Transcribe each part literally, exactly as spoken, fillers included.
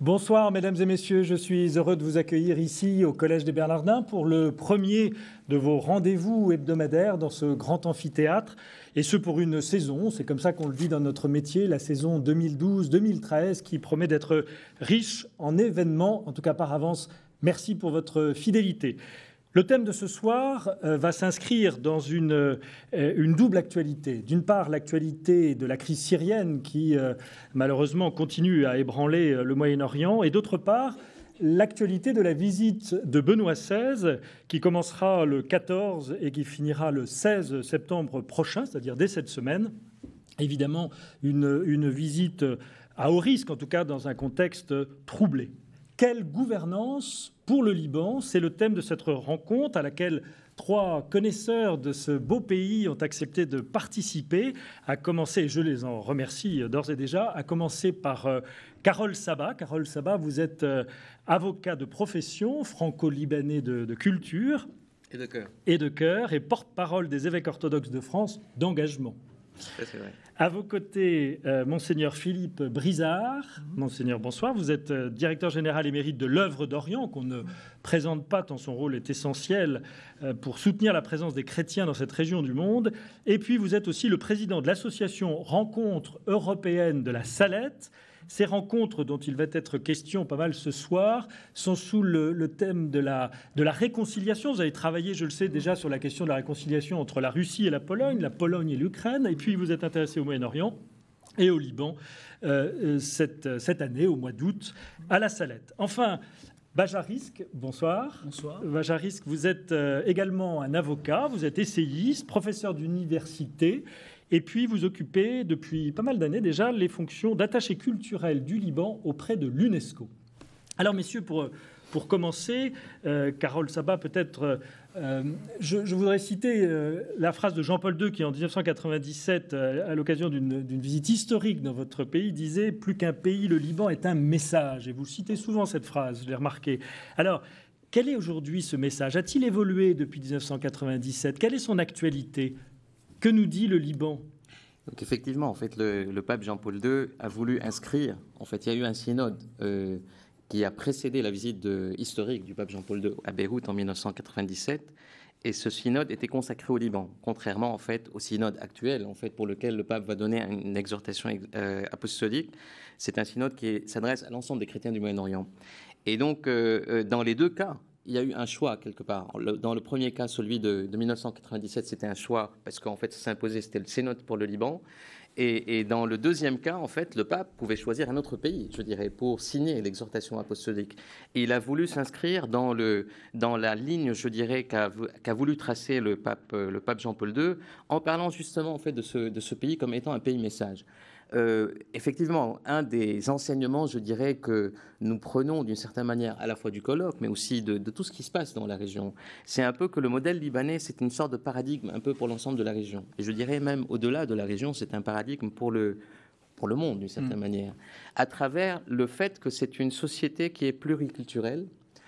Bonsoir mesdames et messieurs, je suis heureux de vous accueillir ici au Collège des Bernardins pour le premier de vos rendez-vous hebdomadaires dans ce grand amphithéâtre, et ce pour une saison, c'est comme ça qu'on le dit dans notre métier, la saison deux mille douze deux mille treize qui promet d'être riche en événements. En tout cas par avance, merci pour votre fidélité. Le thème de ce soir euh, va s'inscrire dans une, euh, une double actualité. D'une part, l'actualité de la crise syrienne qui, euh, malheureusement, continue à ébranler euh, le Moyen-Orient, et d'autre part, l'actualité de la visite de Benoît seize, qui commencera le quatorze et qui finira le seize septembre prochain, c'est-à-dire dès cette semaine. Évidemment, une, une visite à haut risque, en tout cas dans un contexte troublé. Quelle gouvernance pour le Liban? C'est le thème de cette rencontre à laquelle trois connaisseurs de ce beau pays ont accepté de participer, à commencer, et je les en remercie d'ores et déjà, à commencer par euh, Carole Saba. Carole Saba, vous êtes euh, avocat de profession, franco-libanais de, de culture et de cœur, et, de cœur, et porte-parole des évêques orthodoxes de France d'engagement. Ça, c'est vrai. À vos côtés, euh, Monseigneur Philippe Brizard. Mmh. Monseigneur, bonsoir. Vous êtes euh, directeur général émérite de l'œuvre d'Orient, qu'on ne présente pas tant son rôle est essentiel euh, pour soutenir la présence des chrétiens dans cette région du monde. Et puis, vous êtes aussi le président de l'association Rencontres européennes de la Salette. Ces rencontres dont il va être question pas mal ce soir sont sous le, le thème de la, de la réconciliation. Vous avez travaillé, je le sais, déjà sur la question de la réconciliation entre la Russie et la Pologne, la Pologne et l'Ukraine, et puis vous êtes intéressé au Moyen-Orient et au Liban euh, cette, cette année, au mois d'août, à la Salette. Enfin, Baja Rizk, bonsoir. Bonsoir. Baja Rizk, vous êtes euh, également un avocat, vous êtes essayiste, professeur d'université, et puis vous occupez depuis pas mal d'années déjà les fonctions d'attaché culturel du Liban auprès de l'UNESCO. Alors messieurs, pour, pour commencer, euh, Carole Saba, peut-être, euh, je, je voudrais citer euh, la phrase de Jean-Paul deux qui en dix-neuf cent quatre-vingt-dix-sept, euh, à l'occasion d'une, d'une visite historique dans votre pays, disait « Plus qu'un pays, le Liban est un message ». Et vous citez souvent cette phrase, je l'ai remarqué. Alors, quel est aujourd'hui ce message? A-t-il évolué depuis dix-neuf cent quatre-vingt-dix-sept? Quelle est son actualité? Que nous dit le Liban? Donc effectivement, en fait, le, le pape Jean-Paul deux a voulu inscrire. En fait, il y a eu un synode euh, qui a précédé la visite de, historique du pape Jean-Paul deux à Beyrouth en dix-neuf cent quatre-vingt-dix-sept, et ce synode était consacré au Liban, contrairement en fait au synode actuel, en fait, pour lequel le pape va donner une exhortation euh, apostolique. C'est un synode qui s'adresse à l'ensemble des chrétiens du Moyen-Orient. Et donc, euh, dans les deux cas, il y a eu un choix quelque part. Dans le premier cas, celui de, de dix-neuf cent quatre-vingt-dix-sept, c'était un choix parce qu'en fait, ça s'imposait, c'était le synode pour le Liban. Et, et dans le deuxième cas, en fait, le pape pouvait choisir un autre pays, je dirais, pour signer l'exhortation apostolique. Et il a voulu s'inscrire dans, le, dans la ligne, je dirais, qu'a, qu'a voulu tracer le pape, le pape Jean-Paul deux, en parlant justement en fait de ce, de ce pays comme étant un pays message. Euh, effectivement, un des enseignements, je dirais, que nous prenons d'une certaine manière à la fois du colloque, mais aussi de, de tout ce qui se passe dans la région, c'est un peu que le modèle libanais, c'est une sorte de paradigme un peu pour l'ensemble de la région. Et je dirais même au-delà de la région, c'est un paradigme pour le, pour le monde, d'une certaine mmh. manière, à travers le fait que c'est une société qui est pluriculturelle.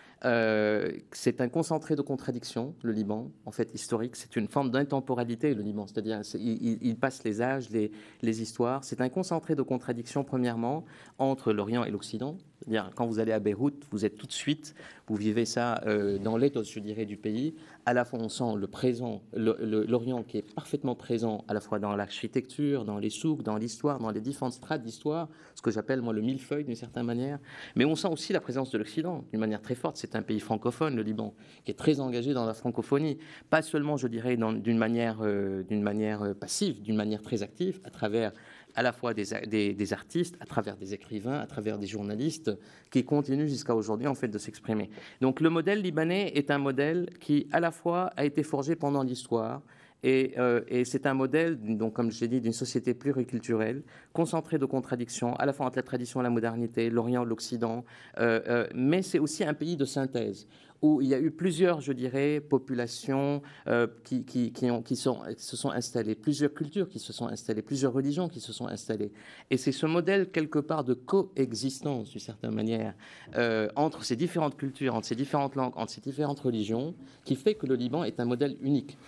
Euh, c'est un concentré de contradictions, le Liban, en fait, historique. C'est une forme d'intemporalité, le Liban. C'est-à-dire, c'est, il, il passe les âges, les, les histoires. C'est un concentré de contradictions, premièrement, entre l'Orient et l'Occident. C'est-à-dire, quand vous allez à Beyrouth, vous êtes tout de suite, vous vivez ça euh, dans l'éthos, je dirais, du pays. À la fois, on sent le présent, le, le, l'Orient qui est parfaitement présent, à la fois dans l'architecture, dans les souks, dans l'histoire, dans les différentes strates d'histoire, ce que j'appelle, moi, le millefeuille, d'une certaine manière. Mais on sent aussi la présence de l'Occident, d'une manière très forte. C'est un pays francophone, le Liban, qui est très engagé dans la francophonie. Pas seulement, je dirais, dans, d'une manière, euh, d'une manière passive, d'une manière très active, à travers à la fois des, des, des artistes, à travers des écrivains, à travers des journalistes, qui continuent jusqu'à aujourd'hui en fait de s'exprimer. Donc le modèle libanais est un modèle qui à la fois a été forgé pendant l'histoire, et, euh, et c'est un modèle, donc comme j'ai dit, d'une société pluriculturelle, concentrée de contradictions, à la fois entre la tradition et la modernité, l'Orient, l'Occident, euh, euh, mais c'est aussi un pays de synthèse, où il y a eu plusieurs, je dirais, populations euh, qui, qui, qui, ont, qui, sont, qui se sont installées, plusieurs cultures qui se sont installées, plusieurs religions qui se sont installées. Et c'est ce modèle, quelque part, de coexistence, d'une certaine manière, euh, entre ces différentes cultures, entre ces différentes langues, entre ces différentes religions, qui fait que le Liban est un modèle unique.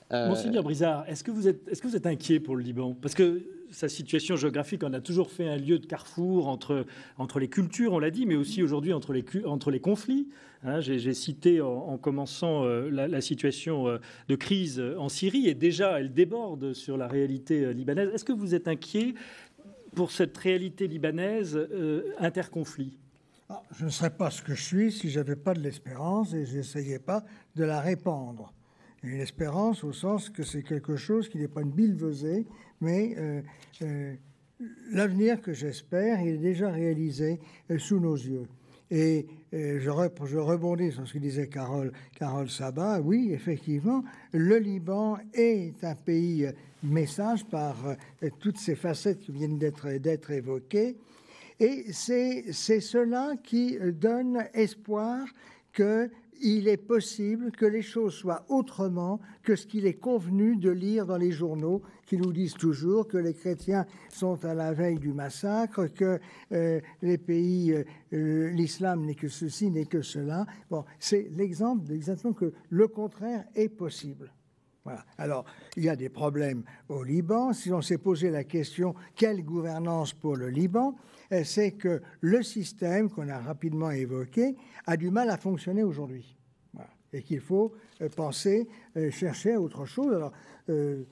Euh... Monseigneur Brizard, est-ce que, vous êtes, est-ce que vous êtes inquiet pour le Liban? Parce que sa situation géographique en a toujours fait un lieu de carrefour entre, entre les cultures, on l'a dit, mais aussi aujourd'hui entre les, entre les conflits. Hein, j'ai, j'ai cité en, en commençant euh, la, la situation euh, de crise en Syrie, et déjà elle déborde sur la réalité euh, libanaise. Est-ce que vous êtes inquiet pour cette réalité libanaise euh, interconflit? Ah, je ne serais pas ce que je suis si je n'avais pas de l'espérance et je n'essayais pas de la répandre. Une espérance au sens que c'est quelque chose qui n'est pas une billevesée, mais euh, euh, l'avenir que j'espère, il est déjà réalisé euh, sous nos yeux. Et euh, je, re, je rebondis sur ce que disait Carole, Carole Sabat. Oui, effectivement, le Liban est un pays euh, message par euh, toutes ces facettes qui viennent d'être, d'être évoquées. Et c'est, c'est cela qui donne espoir que il est possible que les choses soient autrement que ce qu'il est convenu de lire dans les journaux qui nous disent toujours que les chrétiens sont à la veille du massacre, que euh, les pays, euh, l'islam n'est que ceci, n'est que cela. Bon, c'est l'exemple exactement que le contraire est possible. Voilà. Alors, il y a des problèmes au Liban. Si on s'est posé la question quelle gouvernance pour le Liban, c'est que le système qu'on a rapidement évoqué a du mal à fonctionner aujourd'hui. Voilà. Et qu'il faut penser, chercher autre chose. Alors, euh,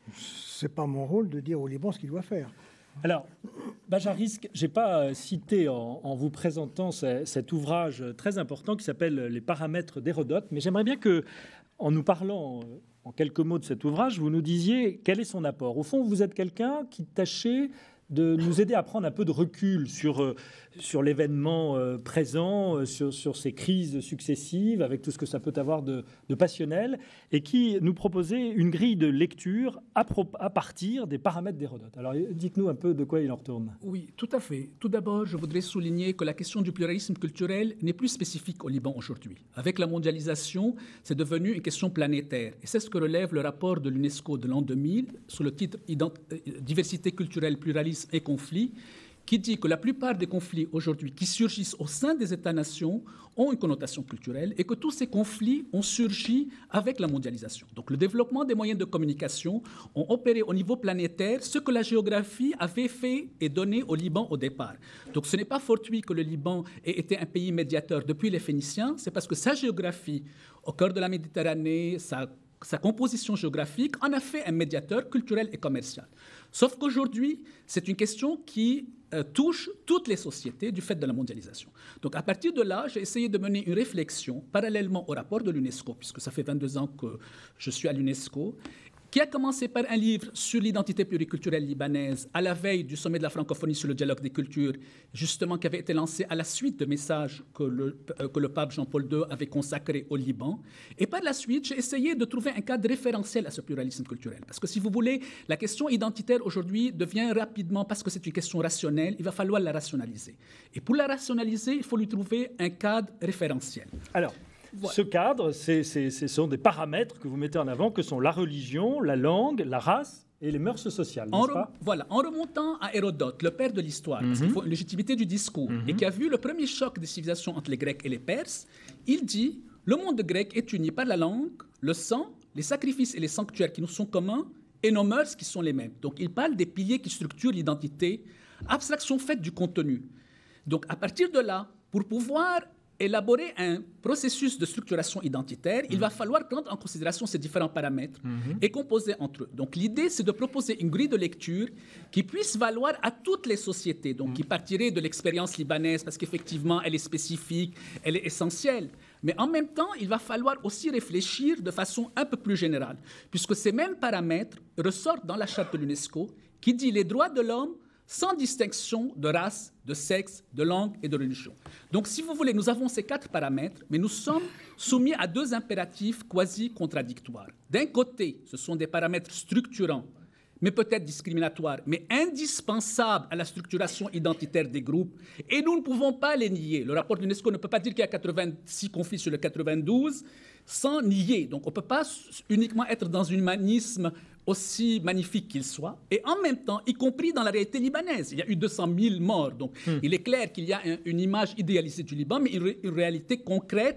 c'est pas mon rôle de dire au Liban ce qu'il doit faire. Alors, Bajarisque, je n'ai pas cité en, en vous présentant ce, cet ouvrage très important qui s'appelle « Les paramètres d'Hérodote », mais j'aimerais bien que, en nous parlant en quelques mots de cet ouvrage, vous nous disiez quel est son apport. Au fond, vous êtes quelqu'un qui tâchez de nous aider à prendre un peu de recul sur, euh, sur l'événement euh, présent, euh, sur, sur ces crises successives, avec tout ce que ça peut avoir de, de passionnel, et qui nous proposait une grille de lecture à, pro- à partir des paramètres d'Hérodote. Alors, dites-nous un peu de quoi il en retourne. Oui, tout à fait. Tout d'abord, je voudrais souligner que la question du pluralisme culturel n'est plus spécifique au Liban aujourd'hui. Avec la mondialisation, c'est devenu une question planétaire. Et c'est ce que relève le rapport de l'UNESCO de l'an deux mille, sous le titre Ident- Diversité culturelle, pluralisme et conflits, qui dit que la plupart des conflits aujourd'hui qui surgissent au sein des États-nations ont une connotation culturelle et que tous ces conflits ont surgi avec la mondialisation. Donc le développement des moyens de communication ont opéré au niveau planétaire ce que la géographie avait fait et donné au Liban au départ. Donc ce n'est pas fortuit que le Liban ait été un pays médiateur depuis les Phéniciens, c'est parce que sa géographie au cœur de la Méditerranée, sa Sa composition géographique en a fait un médiateur culturel et commercial. Sauf qu'aujourd'hui, c'est une question qui euh, touche toutes les sociétés du fait de la mondialisation. Donc à partir de là, j'ai essayé de mener une réflexion parallèlement au rapport de l'UNESCO, puisque ça fait vingt-deux ans que je suis à l'UNESCO, qui a commencé par un livre sur l'identité pluriculturelle libanaise à la veille du sommet de la francophonie sur le dialogue des cultures, justement qui avait été lancé à la suite de messages que le, euh, que le pape Jean-Paul deux avait consacrés au Liban. Et par la suite, j'ai essayé de trouver un cadre référentiel à ce pluralisme culturel. Parce que si vous voulez, la question identitaire aujourd'hui devient rapidement, parce que c'est une question rationnelle, il va falloir la rationaliser. Et pour la rationaliser, il faut lui trouver un cadre référentiel. Alors, voilà. Ce cadre, c'est, c'est, ce sont des paramètres que vous mettez en avant, que sont la religion, la langue, la race et les mœurs sociales, n'est-ce pas ? Voilà, en remontant à Hérodote, le père de l'histoire, mm-hmm. parce qu'il faut une légitimité du discours, mm-hmm. et qui a vu le premier choc des civilisations entre les Grecs et les Perses, il dit « Le monde grec est uni par la langue, le sang, les sacrifices et les sanctuaires qui nous sont communs, et nos mœurs qui sont les mêmes. » Donc il parle des piliers qui structurent l'identité, abstraction faite du contenu. Donc à partir de là, pour pouvoir élaborer un processus de structuration identitaire, mmh. il va falloir prendre en considération ces différents paramètres mmh. et composer entre eux. Donc l'idée, c'est de proposer une grille de lecture qui puisse valoir à toutes les sociétés, donc mmh. qui partirait de l'expérience libanaise, parce qu'effectivement, elle est spécifique, elle est essentielle. Mais en même temps, il va falloir aussi réfléchir de façon un peu plus générale, puisque ces mêmes paramètres ressortent dans la charte de l'UNESCO, qui dit les droits de l'homme sans distinction de race, de sexe, de langue et de religion. Donc, si vous voulez, nous avons ces quatre paramètres, mais nous sommes soumis à deux impératifs quasi-contradictoires. D'un côté, ce sont des paramètres structurants, mais peut-être discriminatoires, mais indispensables à la structuration identitaire des groupes, et nous ne pouvons pas les nier. Le rapport de l'UNESCO ne peut pas dire qu'il y a quatre-vingt-six conflits sur le quatre-vingt-douze sans nier. Donc, on ne peut pas uniquement être dans un humanisme aussi magnifique qu'il soit, et en même temps, y compris dans la réalité libanaise. Il y a eu deux cent mille morts, donc mm. il est clair qu'il y a un, une image idéalisée du Liban, mais une, une réalité concrète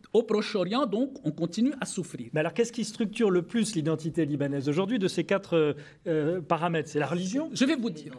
Au Proche-Orient, donc, on continue à souffrir. Mais alors, qu'est-ce qui structure le plus l'identité libanaise aujourd'hui de ces quatre euh, paramètres? C'est la religion? Je vais vous dire.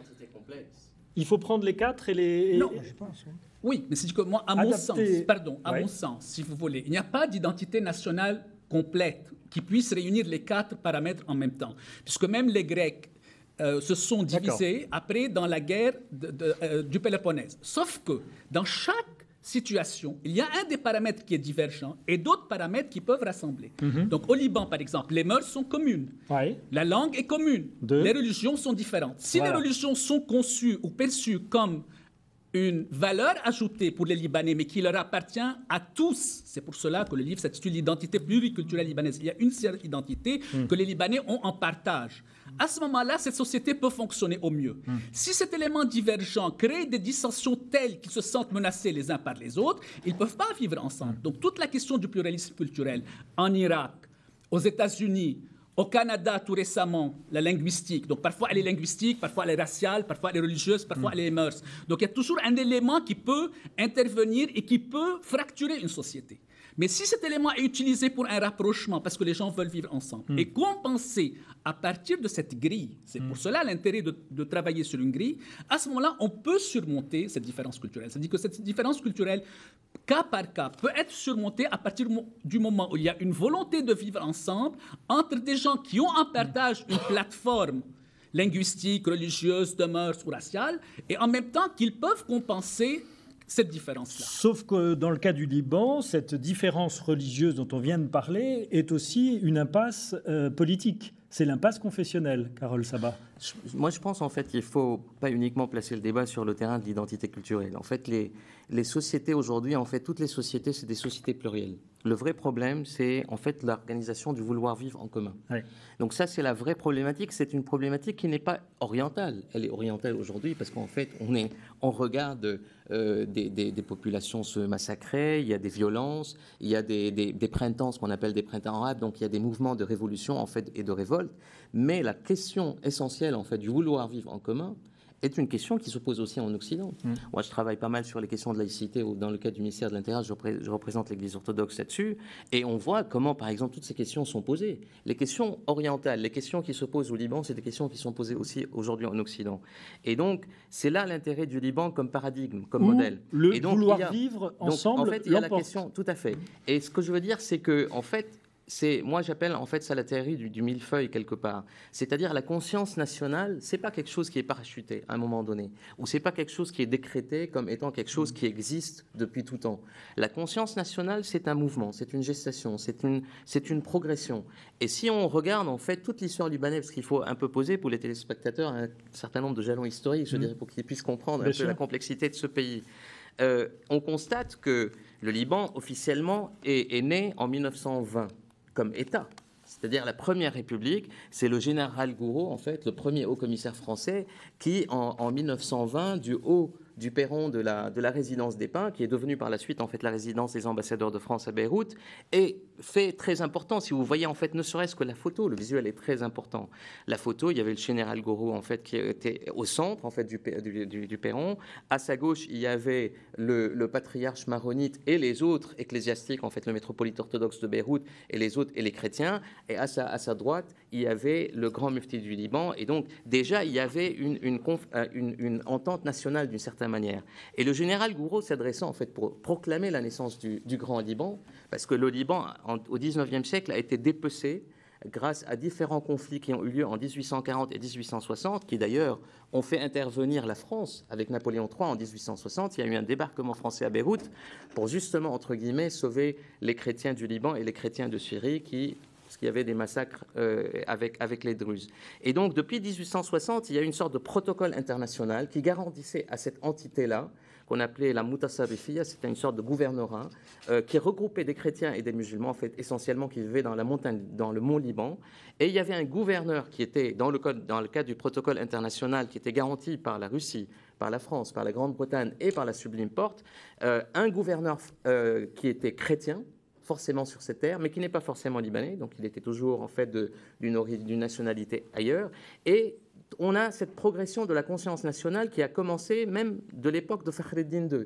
Il faut prendre les quatre et les... Et... Non, Je pense, oui. Oui, mais c'est que moi, à mon sens, Adapté. pardon, à Ouais. mon sens, si vous voulez, il n'y a pas d'identité nationale complète qui puisse réunir les quatre paramètres en même temps. Puisque même les Grecs euh, se sont divisés après dans la guerre de, de, euh, du Péloponnèse. Sauf que dans chaque situation, il y a un des paramètres qui est divergent et d'autres paramètres qui peuvent rassembler. Mm-hmm. Donc au Liban, par exemple, les mœurs sont communes. Ouais. La langue est commune. Deux. Les religions sont différentes. Si Voilà. les religions sont conçues ou perçues comme une valeur ajoutée pour les Libanais, mais qui leur appartient à tous. C'est pour cela que le livre s'intitule l'identité pluriculturelle libanaise. Il y a une seule identité mm. que les Libanais ont en partage. À ce moment-là, cette société peut fonctionner au mieux. Mm. Si cet élément divergent crée des dissensions telles qu'ils se sentent menacés les uns par les autres, ils ne peuvent pas vivre ensemble. Mm. Donc toute la question du pluralisme culturel en Irak, aux États-Unis, au Canada, tout récemment, la linguistique. Donc, parfois, elle est linguistique, parfois, elle est raciale, parfois, elle est religieuse, parfois, mm. elle est mœurs. Donc, il y a toujours un élément qui peut intervenir et qui peut fracturer une société. Mais si cet élément est utilisé pour un rapprochement, parce que les gens veulent vivre ensemble, mm. et compensé à partir de cette grille, c'est mm. pour cela l'intérêt de, de travailler sur une grille, à ce moment-là, on peut surmonter cette différence culturelle. C'est-à-dire que cette différence culturelle, cas par cas, peut être surmontée à partir du moment où il y a une volonté de vivre ensemble entre des gens qui ont en partage une plateforme linguistique, religieuse, de mœurs ou raciale, et en même temps qu'ils peuvent compenser cette différence-là. Sauf que dans le cas du Liban, cette différence religieuse dont on vient de parler est aussi une impasse euh, politique. C'est l'impasse confessionnelle, Carole Sabat. Moi, je pense en fait qu'il ne faut pas uniquement placer le débat sur le terrain de l'identité culturelle. En fait, les, les sociétés aujourd'hui, en fait, toutes les sociétés, c'est des sociétés plurielles. Le vrai problème, c'est en fait l'organisation du vouloir vivre en commun. Oui. Donc ça, c'est la vraie problématique. C'est une problématique qui n'est pas orientale. Elle est orientale aujourd'hui parce qu'en fait, on, est, on regarde euh, des, des, des populations se massacrer, il y a des violences, il y a des, des, des printemps, ce qu'on appelle des printemps arabes, donc il y a des mouvements de révolution en fait et de révolte. Mais la question essentielle en fait du vouloir vivre en commun est une question qui se pose aussi en Occident. Mmh. Moi, je travaille pas mal sur les questions de laïcité. Dans le cadre du ministère de l'Intérieur, je, repré- je représente l'Église orthodoxe là-dessus. Et on voit comment, par exemple, toutes ces questions sont posées. Les questions orientales, les questions qui se posent au Liban, c'est des questions qui sont posées aussi aujourd'hui en Occident. Et donc, c'est là l'intérêt du Liban comme paradigme, comme Ou modèle. Le et donc, vouloir il y a, vivre donc, ensemble. En fait, il y a la question, tout à fait. Et ce que je veux dire, c'est que, en fait, c'est, moi, j'appelle en fait ça la théorie du, du millefeuille quelque part. C'est-à-dire la conscience nationale, c'est pas quelque chose qui est parachuté à un moment donné, ou c'est pas quelque chose qui est décrété comme étant quelque chose qui existe depuis tout temps. La conscience nationale, c'est un mouvement, c'est une gestation, c'est une, c'est une progression. Et si on regarde en fait toute l'histoire libanaise, parce qu'il faut un peu poser pour les téléspectateurs un certain nombre de jalons historiques, je mmh. dirais, pour qu'ils puissent comprendre Bien un sûr. peu la complexité de ce pays. Euh, on constate que le Liban officiellement est, est né en mille neuf cent vingt. Comme État. C'est-à-dire la première République, c'est le général Gouraud, en fait, le premier haut-commissaire français, qui, en, en mille neuf cent vingt, du haut du perron de la, de la résidence des Pins, qui est devenue par la suite, en fait, la résidence des ambassadeurs de France à Beyrouth, est fait très important. Si vous voyez, en fait, ne serait-ce que la photo, le visuel est très important. La photo, il y avait le général Gouraud, en fait, qui était au centre, en fait, du, du, du, du perron. À sa gauche, il y avait le, le patriarche maronite et les autres ecclésiastiques, en fait, le métropolite orthodoxe de Beyrouth et les autres, et les chrétiens. Et à sa, à sa droite, il y avait le grand mufti du Liban. Et donc, déjà, il y avait une, une, conf, une, une entente nationale d'une certaine manière. Et le général Gouraud s'adressant en fait pour proclamer la naissance du, du Grand Liban, parce que le Liban, en, au dix-neuvième siècle, a été dépecé grâce à différents conflits qui ont eu lieu en dix-huit cent quarante et dix-huit cent soixante, qui d'ailleurs ont fait intervenir la France avec Napoléon trois en dix-huit cent soixante. Il y a eu un débarquement français à Beyrouth pour justement, entre guillemets, sauver les chrétiens du Liban et les chrétiens de Syrie qui... parce qu'il y avait des massacres euh, avec, avec les Druzes. Et donc, depuis dix-huit cent soixante, il y a une sorte de protocole international qui garantissait à cette entité-là, qu'on appelait la Mutasarrifia, c'était une sorte de gouvernorat, euh, qui regroupait des chrétiens et des musulmans, en fait, essentiellement, qui vivaient dans la montagne, dans le mont Liban. Et il y avait un gouverneur qui était, dans le, code, dans le cadre du protocole international, qui était garanti par la Russie, par la France, par la Grande-Bretagne et par la Sublime Porte, euh, un gouverneur euh, qui était chrétien, forcément sur cette terre, mais qui n'est pas forcément libanais, donc il était toujours en fait de, d'une, d'une nationalité ailleurs. Et on a cette progression de la conscience nationale qui a commencé même de l'époque de Fakhreddin deux,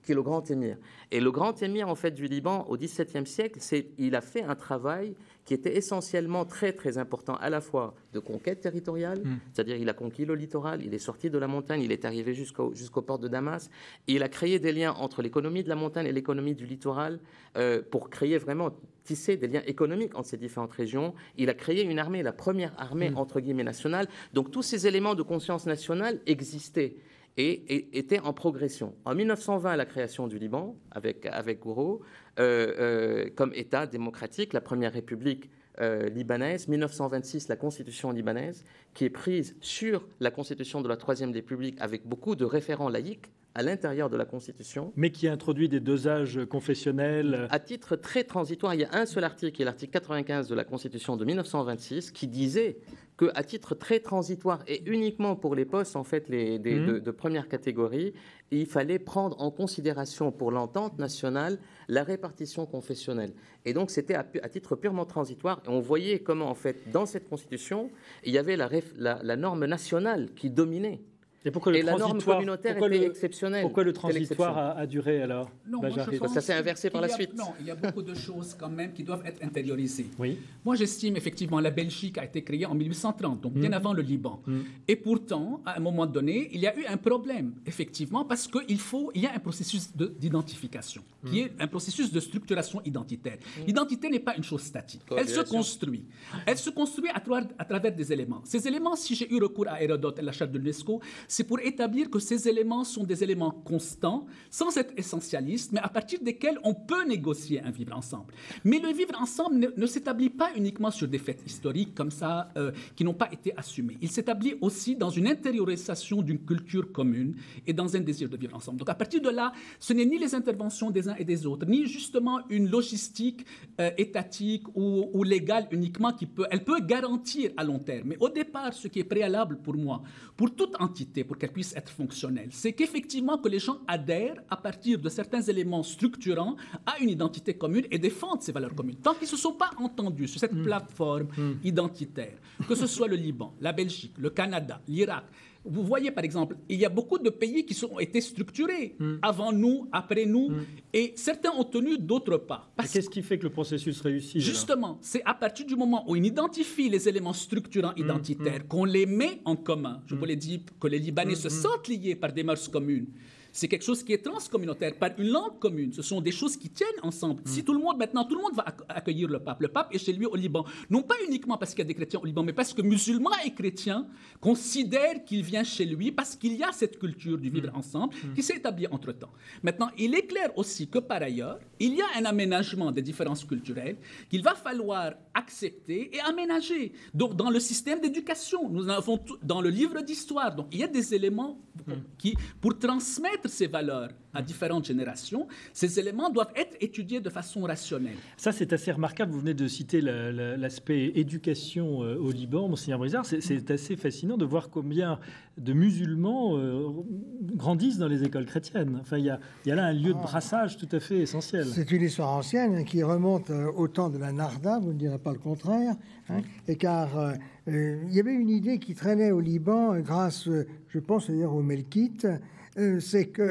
qui est le grand émir. Et le grand émir, en fait, du Liban, au dix-septième siècle, c'est, il a fait un travail qui était essentiellement très, très important, à la fois de conquête territoriale, mmh. c'est-à-dire il a conquis le littoral, il est sorti de la montagne, il est arrivé jusqu'au, jusqu'au port de Damas, et il a créé des liens entre l'économie de la montagne et l'économie du littoral euh, pour créer vraiment, tisser des liens économiques entre ces différentes régions. Il a créé une armée, la première armée, mmh. entre guillemets, nationale. Donc tous ces éléments de conscience nationale existaient. Et, et était en progression. En mille neuf cent vingt, la création du Liban, avec, avec Gouraud, euh, euh, comme État démocratique, la première république euh, libanaise, mille neuf cent vingt-six, la constitution libanaise, qui est prise sur la constitution de la Troisième République, avec beaucoup de référents laïcs à l'intérieur de la Constitution. Mais qui introduit des dosages confessionnels. À titre très transitoire, il y a un seul article, qui est l'article quatre-vingt-quinze de la Constitution de mille neuf cent vingt-six, qui disait qu'à titre très transitoire et uniquement pour les postes en fait, les, des, mmh. de, de première catégorie, il fallait prendre en considération pour l'entente nationale la répartition confessionnelle. Et donc c'était à, à titre purement transitoire. Et on voyait comment, en fait, dans cette Constitution, il y avait la, la, la norme nationale qui dominait. Et, pourquoi le et la norme communautaire était le, exceptionnelle. Pourquoi le transitoire a, a duré alors? Non, moi, je pense Ça s'est inversé par la a, suite. Non, il y a beaucoup de choses quand même qui doivent être intériorisées. Oui. Moi, j'estime effectivement la Belgique a été créée en mille huit cent trente, donc mmh. bien avant le Liban. Mmh. Et pourtant, à un moment donné, il y a eu un problème, effectivement, parce qu'il faut, il y a un processus de, d'identification, mmh. qui est un processus de structuration identitaire. Mmh. L'identité n'est pas une chose statique. Elle se construit. Elle se construit à travers, à travers des éléments. Ces éléments, si j'ai eu recours à Hérodote et la charte de l'UNESCO, c'est pour établir que ces éléments sont des éléments constants, sans être essentialistes, mais à partir desquels on peut négocier un vivre ensemble. Mais le vivre ensemble ne, ne s'établit pas uniquement sur des faits historiques comme ça, euh, qui n'ont pas été assumés. Il s'établit aussi dans une intériorisation d'une culture commune et dans un désir de vivre ensemble. Donc à partir de là, ce n'est ni les interventions des uns et des autres, ni justement une logistique euh, étatique ou, ou légale uniquement qui peut, elle peut garantir à long terme. Mais au départ, ce qui est préalable pour moi, pour toute entité, pour qu'elle puisse être fonctionnelle, c'est qu'effectivement que les gens adhèrent à partir de certains éléments structurants à une identité commune et défendent ces valeurs communes. Tant qu'ils ne se sont pas entendus sur cette mmh. plateforme mmh. identitaire, que ce soit le Liban, la Belgique, le Canada, l'Irak, vous voyez, par exemple, il y a beaucoup de pays qui ont été structurés mmh. avant nous, après nous, mmh. et certains ont tenu, d'autres pas. Parce qu'est-ce qui fait que le processus réussit? Justement, alors c'est à partir du moment où on identifie les éléments structurants identitaires, mmh. qu'on les met en commun. Je mmh. vous l'ai dit, que les Libanais mmh. se sentent liés par des mœurs communes. C'est quelque chose qui est transcommunautaire, par une langue commune. Ce sont des choses qui tiennent ensemble. Mm. Si tout le monde, maintenant, tout le monde va accueillir le pape. Le pape est chez lui au Liban. Non pas uniquement parce qu'il y a des chrétiens au Liban, mais parce que musulmans et chrétiens considèrent qu'il vient chez lui parce qu'il y a cette culture du vivre mm. ensemble mm. qui s'est établie entre-temps. Maintenant, il est clair aussi que, par ailleurs, il y a un aménagement des différences culturelles qu'il va falloir accepter et aménager. Donc, dans le système d'éducation, nous avons tout, dans le livre d'histoire, donc il y a des éléments mm. qui, pour transmettre ces valeurs à différentes générations, ces éléments doivent être étudiés de façon rationnelle. Ça, c'est assez remarquable. Vous venez de citer la, la, l'aspect éducation euh, au Liban, Monseigneur Brizard. C'est, c'est assez fascinant de voir combien de musulmans euh, grandissent dans les écoles chrétiennes. Enfin, il y a, il y a là un lieu de brassage tout à fait essentiel. C'est une histoire ancienne qui remonte au temps de la Narda, vous ne direz pas le contraire, hein, et car euh, euh, il y avait une idée qui traînait au Liban grâce, je pense d'ailleurs aux Melkites. Euh, c'est que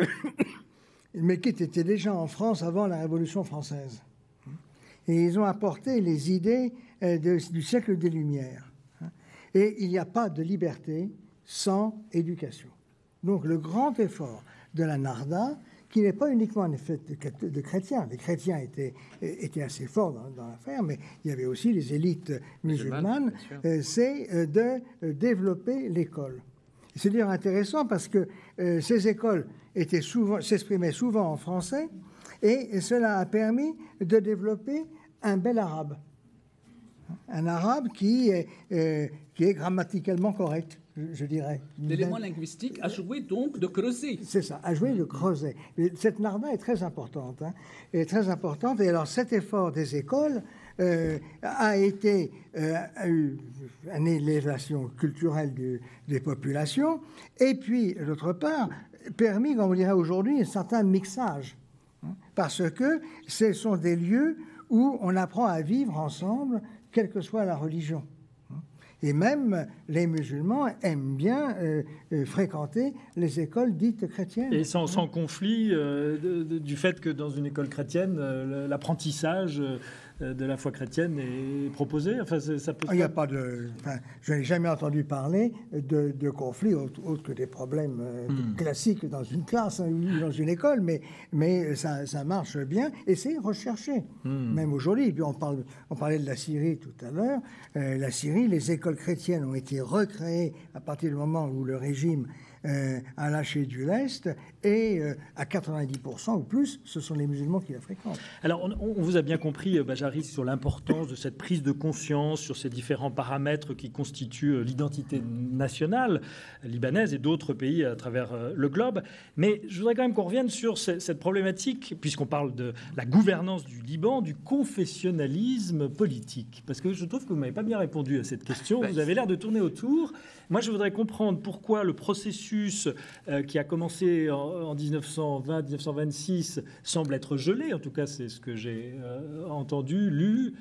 les Melkites étaient déjà en France avant la Révolution française. Et ils ont apporté les idées euh, de, du siècle des Lumières. Et il n'y a pas de liberté sans éducation. Donc le grand effort de la Narda, qui n'est pas uniquement un effet de, de chrétiens. Les chrétiens étaient, étaient assez forts dans, dans l'affaire, mais il y avait aussi les élites musulmanes, euh, c'est euh, de euh, développer l'école. C'est dire intéressant parce que euh, ces écoles étaient souvent, s'exprimaient souvent en français et, et cela a permis de développer un bel arabe. Un arabe qui est, euh, qui est grammaticalement correct, je, je dirais. L'élément linguistique a joué donc de creuser. C'est ça, a joué de creuser. Mais cette narda est très importante. Hein, est très importante. Et alors cet effort des écoles Euh, a été euh, a eu une élévation culturelle du, des populations, et puis, d'autre part, permis, comme on dirait aujourd'hui, un certain mixage. Hein, parce que ce sont des lieux où on apprend à vivre ensemble, quelle que soit la religion. Hein, Et même les musulmans aiment bien euh, euh, fréquenter les écoles dites chrétiennes. Et sans, sans conflit euh, de, de, du fait que dans une école chrétienne, euh, l'apprentissage euh, de la foi chrétienne est proposé. Enfin, ça peut. Il n'y a pas de. Enfin, je n'ai jamais entendu parler de, de conflits autres autre que des problèmes euh, mm. classiques dans une classe hein, ou dans une école, mais, mais ça, ça marche bien et c'est recherché. Mm. Même aujourd'hui, et puis on, parle, on parlait de la Syrie tout à l'heure. Euh, la Syrie, les écoles chrétiennes ont été recréées à partir du moment où le régime Euh, à lâcher du lest, et euh, à quatre-vingt-dix pour cent ou plus, ce sont les musulmans qui la fréquentent. Alors, on, on vous a bien compris, Bajari, sur l'importance de cette prise de conscience, sur ces différents paramètres qui constituent l'identité nationale libanaise et d'autres pays à travers le globe. Mais je voudrais quand même qu'on revienne sur cette problématique, puisqu'on parle de la gouvernance du Liban, du confessionnalisme politique. Parce que je trouve que vous ne m'avez pas bien répondu à cette question. Vous avez l'air de tourner autour. Moi, je voudrais comprendre pourquoi le processus euh, qui a commencé en, en dix-neuf cent vingt dix-neuf cent vingt-six semble être gelé. En tout cas, c'est ce que j'ai euh, entendu, lu.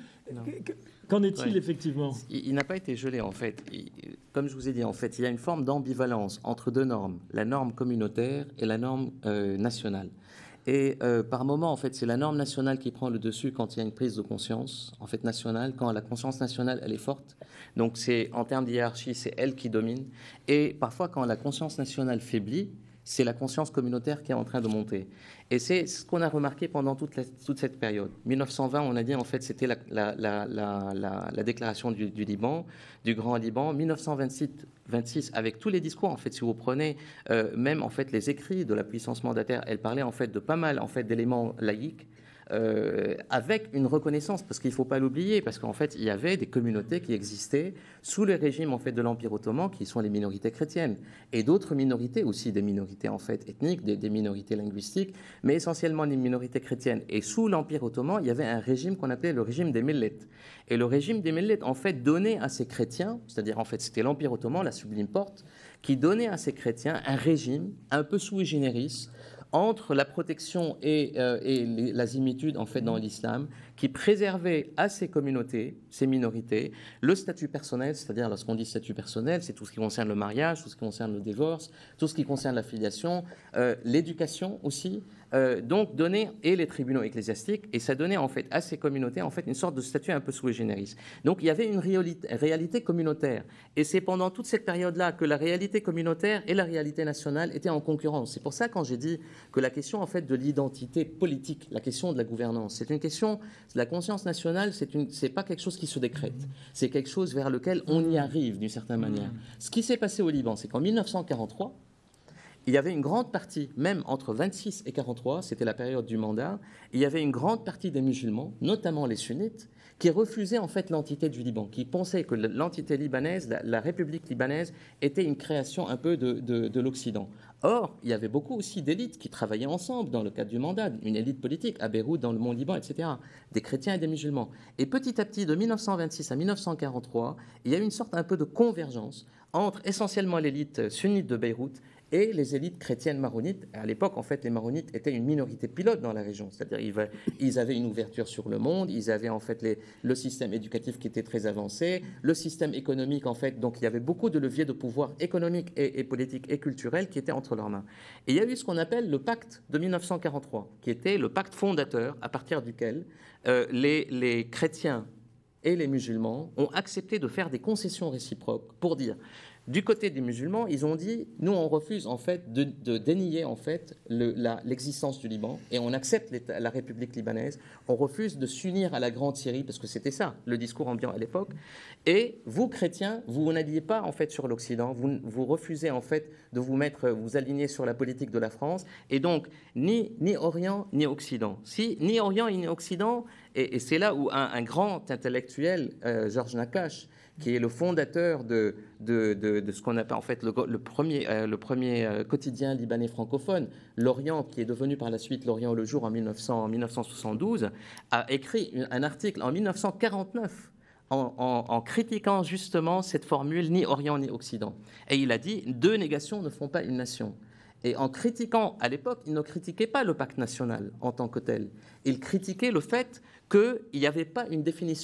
Qu'en est-il ouais. effectivement ? Il, il n'a pas été gelé, en fait. Il, comme je vous ai dit, en fait, il y a une forme d'ambivalence entre deux normes, la norme communautaire et la norme euh, nationale. Et euh, par moment, en fait, c'est la norme nationale qui prend le dessus quand il y a une prise de conscience, en fait, nationale, quand la conscience nationale, elle est forte. Donc, c'est, en termes de hiérarchie, c'est elle qui domine. Et parfois, quand la conscience nationale faiblit, c'est la conscience communautaire qui est en train de monter. Et c'est ce qu'on a remarqué pendant toute, la, toute cette période. mille neuf cent vingt, on a dit, en fait, c'était la, la, la, la, la, la déclaration du, du Liban, du Grand Liban. mille neuf cent vingt-six, avec tous les discours, en fait, si vous prenez euh, même, en fait, les écrits de la puissance mandataire, elle parlait, en fait, de pas mal, en fait, d'éléments laïques, Euh, avec une reconnaissance, parce qu'il ne faut pas l'oublier, parce qu'en fait, il y avait des communautés qui existaient sous le régime en fait, de l'Empire ottoman, qui sont les minorités chrétiennes, et d'autres minorités aussi, des minorités en fait, ethniques, des, des minorités linguistiques, mais essentiellement les minorités chrétiennes. Et sous l'Empire ottoman, il y avait un régime qu'on appelait le régime des Millets. Et le régime des Millets, en fait, donnait à ces chrétiens, c'est-à-dire en fait, c'était l'Empire ottoman, la Sublime Porte, qui donnait à ces chrétiens un régime un peu sui generis, entre la protection et, euh, et les, la zimitude en fait dans l'islam, qui préservait à ces communautés, ces minorités, le statut personnel, c'est-à-dire lorsqu'on dit statut personnel, c'est tout ce qui concerne le mariage, tout ce qui concerne le divorce, tout ce qui concerne la filiation, euh, l'éducation aussi, euh, donc donner, et les tribunaux ecclésiastiques, et ça donnait en fait à ces communautés en fait une sorte de statut un peu sui generis. Donc il y avait une réalité, réalité communautaire, et c'est pendant toute cette période-là que la réalité communautaire et la réalité nationale étaient en concurrence. C'est pour ça quand j'ai dit que la question en fait de l'identité politique, la question de la gouvernance, c'est une question, la conscience nationale, c'est une, c'est pas quelque chose qui se décrète, c'est quelque chose vers lequel on y arrive d'une certaine manière. Ce qui s'est passé au Liban, c'est qu'en mille neuf cent quarante-trois, il y avait une grande partie, même entre vingt-six et quarante-trois, c'était la période du mandat, il y avait une grande partie des musulmans, notamment les sunnites, qui refusaient en fait l'entité du Liban, qui pensaient que l'entité libanaise, la, la République libanaise, était une création un peu de, de, de l'Occident. Or, il y avait beaucoup aussi d'élites qui travaillaient ensemble dans le cadre du mandat, une élite politique à Beyrouth, dans le Mont Liban, et cetera, des chrétiens et des musulmans. Et petit à petit, de mille neuf cent vingt-six à mille neuf cent quarante-trois, il y a eu une sorte un peu de convergence entre essentiellement l'élite sunnite de Beyrouth et les élites chrétiennes maronites. À l'époque, en fait, les maronites étaient une minorité pilote dans la région, c'est-à-dire ils avaient une ouverture sur le monde, ils avaient en fait les, le système éducatif qui était très avancé, le système économique en fait, donc il y avait beaucoup de leviers de pouvoir économique et, et politique et culturel qui étaient entre leurs mains. Et il y a eu ce qu'on appelle le pacte de mille neuf cent quarante-trois, qui était le pacte fondateur à partir duquel euh, les, les chrétiens et les musulmans ont accepté de faire des concessions réciproques pour dire... Du côté des musulmans, ils ont dit, nous on refuse en fait de, de dénier en fait le, la, l'existence du Liban et on accepte la République libanaise, on refuse de s'unir à la Grande Syrie parce que c'était ça le discours ambiant à l'époque. Et vous chrétiens, vous, vous n'alliez pas en fait sur l'Occident, vous, vous refusez en fait de vous mettre, vous aligner sur la politique de la France et donc ni, ni Orient ni Occident. Si ni Orient ni Occident, et, et c'est là où un, un grand intellectuel, euh, Georges Nakache, qui est le fondateur de, de, de, de ce qu'on appelle en fait le, le premier, euh, le premier euh, quotidien libanais francophone, L'Orient, qui est devenu par la suite L'Orient le jour en mille neuf cents, en mille neuf cent soixante-douze, a écrit un article en mille neuf cent quarante-neuf en, en, en critiquant justement cette formule ni Orient ni Occident. Et il a dit « deux négations ne font pas une nation ». Et en critiquant, à l'époque, il ne critiquait pas le pacte national en tant que tel. Il critiquait le fait qu'il n'y avait pas une définition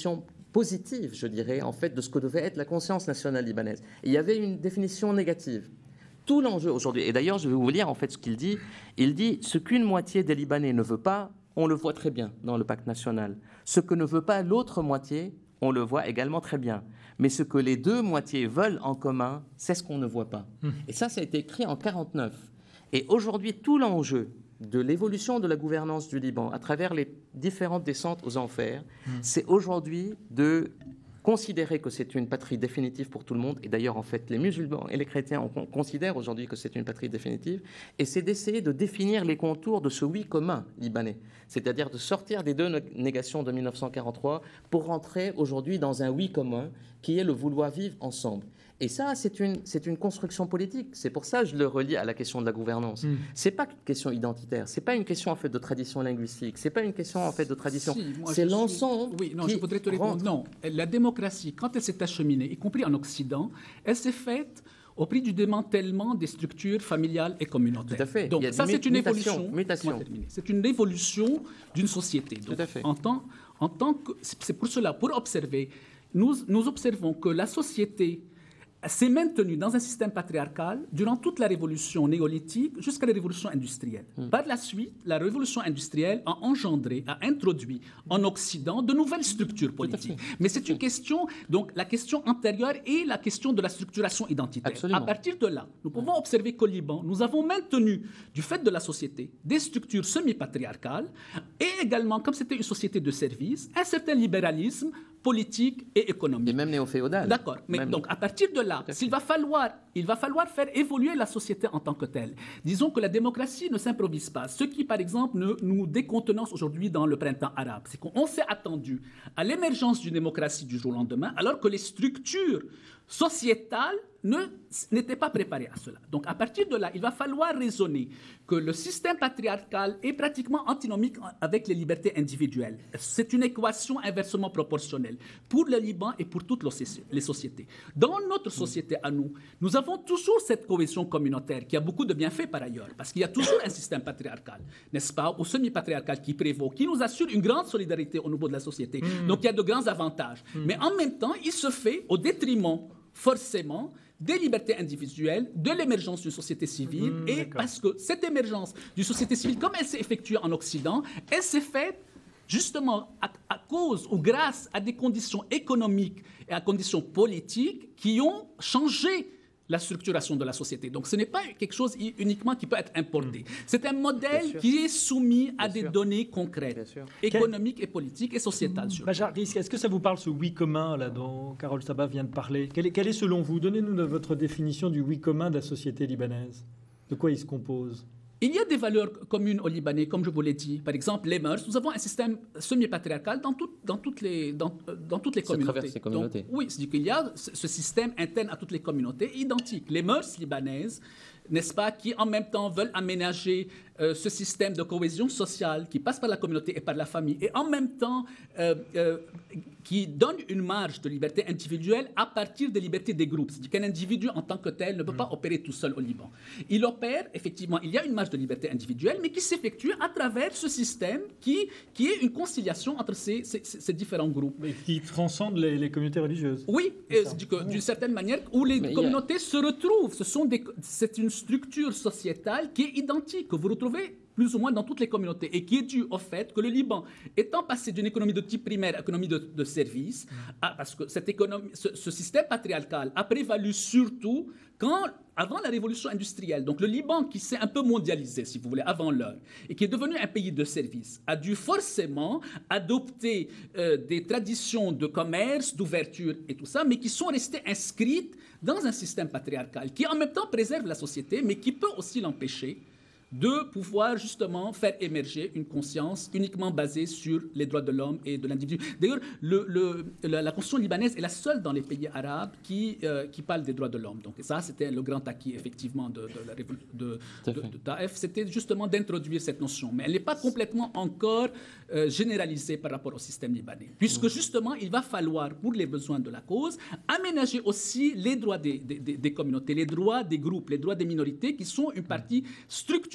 positive, je dirais, en fait, de ce que devait être la conscience nationale libanaise. Et il y avait une définition négative. Tout l'enjeu aujourd'hui, et d'ailleurs, je vais vous lire en fait ce qu'il dit. Il dit « Ce qu'une moitié des Libanais ne veut pas, on le voit très bien dans le pacte national. Ce que ne veut pas l'autre moitié, on le voit également très bien. Mais ce que les deux moitiés veulent en commun, c'est ce qu'on ne voit pas. Mmh. » Et ça, ça a été écrit en quarante-neuf. Et aujourd'hui, tout l'enjeu de l'évolution de la gouvernance du Liban à travers les différentes descentes aux enfers, mmh. c'est aujourd'hui de considérer que c'est une patrie définitive pour tout le monde, et d'ailleurs, en fait, les musulmans et les chrétiens on considèrent aujourd'hui que c'est une patrie définitive, et c'est d'essayer de définir les contours de ce oui commun libanais, c'est-à-dire de sortir des deux négations de mille neuf cent quarante-trois pour rentrer aujourd'hui dans un oui commun qui est le vouloir vivre ensemble. Et ça, c'est une, c'est une construction politique. C'est pour ça que je le relie à la question de la gouvernance. Mm. C'est pas une question identitaire. C'est pas une question en fait de tradition linguistique. C'est pas une question en fait de tradition. Si, c'est l'ensemble. Suis... Oui, non, qui je voudrais te répondre. rentre. Non, la démocratie, quand elle s'est acheminée, y compris en Occident, elle s'est faite au prix du démantèlement des structures familiales et communautaires. Tout à fait. Donc ça, c'est une évolution. Mutation. C'est une évolution d'une société. Donc, Tout à fait. En tant, en tant que, c'est pour cela, pour observer, nous, nous observons que la société s'est maintenue dans un système patriarcal durant toute la révolution néolithique jusqu'à la révolution industrielle. Mm. Par la suite, la révolution industrielle a engendré, a introduit en Occident de nouvelles structures politiques. Mais c'est une question, donc la question antérieure est la question de la structuration identitaire. Absolument. À partir de là, nous pouvons mm. observer qu'au Liban, nous avons maintenu, du fait de la société, des structures semi-patriarcales et également, comme c'était une société de services, un certain libéralisme politique et économique. Et même néo-féodal. D'accord. Mais même... donc, à partir de là, s'il va falloir, il va falloir faire évoluer la société en tant que telle. Disons que la démocratie ne s'improvise pas. Ce qui, par exemple, ne, nous décontenance aujourd'hui dans le printemps arabe, c'est qu'on s'est attendu à l'émergence d'une démocratie du jour au lendemain, alors que les structures sociétales ne, n'étaient pas préparées à cela. Donc, à partir de là, il va falloir raisonner que le système patriarcal est pratiquement antinomique avec les libertés individuelles. C'est une équation inversement proportionnelle pour le Liban et pour toutes les sociétés. Dans notre société à nous, nous avons toujours cette cohésion communautaire qui a beaucoup de bienfaits par ailleurs, parce qu'il y a toujours un système patriarcal, n'est-ce pas, ou semi-patriarcal qui prévaut, qui nous assure une grande solidarité au niveau de la société. Mmh. Donc, il y a de grands avantages. Mmh. Mais en même temps, il se fait au détriment, forcément, des libertés individuelles, de l'émergence d'une société civile, mmh, et d'accord. parce que cette émergence d'une société civile, comme elle s'est effectuée en Occident, elle s'est faite justement à, à cause ou grâce à des conditions économiques et à conditions politiques qui ont changé la structuration de la société. Donc ce n'est pas quelque chose uniquement qui peut être importé. Mmh. C'est un modèle qui est soumis à Bien des sûr. données concrètes, économiques Quel... et politiques et sociétales. Mmh. Bajar, est-ce que ça vous parle, ce oui commun là, dont Carole Sabah vient de parler? Quel est, quel est selon vous, donnez-nous votre définition du oui commun de la société libanaise. De quoi il se compose? Il y a des valeurs communes aux Libanais, comme je vous l'ai dit. Par exemple, les mœurs. Nous avons un système semi-patriarcal dans, tout, dans, toutes les, dans, dans toutes les Ça communautés. traverse les communautés. Donc, oui, c'est-à-dire qu'il y a ce système interne à toutes les communautés identique. Les mœurs libanaises, n'est-ce pas, qui en même temps veulent aménager euh, ce système de cohésion sociale qui passe par la communauté et par la famille, et en même temps euh, euh, qui donne une marge de liberté individuelle à partir des libertés des groupes. C'est-à-dire qu'un individu en tant que tel ne peut pas opérer tout seul au Liban. Il opère, effectivement, il y a une marge de liberté individuelle, mais qui s'effectue à travers ce système qui, qui est une conciliation entre ces, ces, ces différents groupes. Mais qui transcende les, les communautés religieuses. Oui, d'une certaine manière, où les mais communautés a... se retrouvent. Ce sont des, c'est une structure sociétale qui est identique, que vous retrouvez plus ou moins dans toutes les communautés, et qui est due au fait que le Liban, étant passé d'une économie de type primaire à économie de, de service, à, parce que cette économie, ce, ce système patriarcal a prévalu surtout quand, avant la révolution industrielle. Donc le Liban, qui s'est un peu mondialisé, si vous voulez, avant l'heure, et qui est devenu un pays de service, a dû forcément adopter euh, des traditions de commerce, d'ouverture et tout ça, mais qui sont restées inscrites dans un système patriarcal, qui en même temps préserve la société, mais qui peut aussi l'empêcher de pouvoir justement faire émerger une conscience uniquement basée sur les droits de l'homme et de l'individu. D'ailleurs, le, le, la, la constitution libanaise est la seule dans les pays arabes qui, euh, qui parle des droits de l'homme. Donc ça, c'était le grand acquis, effectivement, de, de, la, de, de, de, de Taïf, c'était justement d'introduire cette notion. Mais elle n'est pas complètement encore euh, généralisée par rapport au système libanais, puisque justement, il va falloir, pour les besoins de la cause, aménager aussi les droits des, des, des communautés, les droits des groupes, les droits des minorités, qui sont une partie structurelle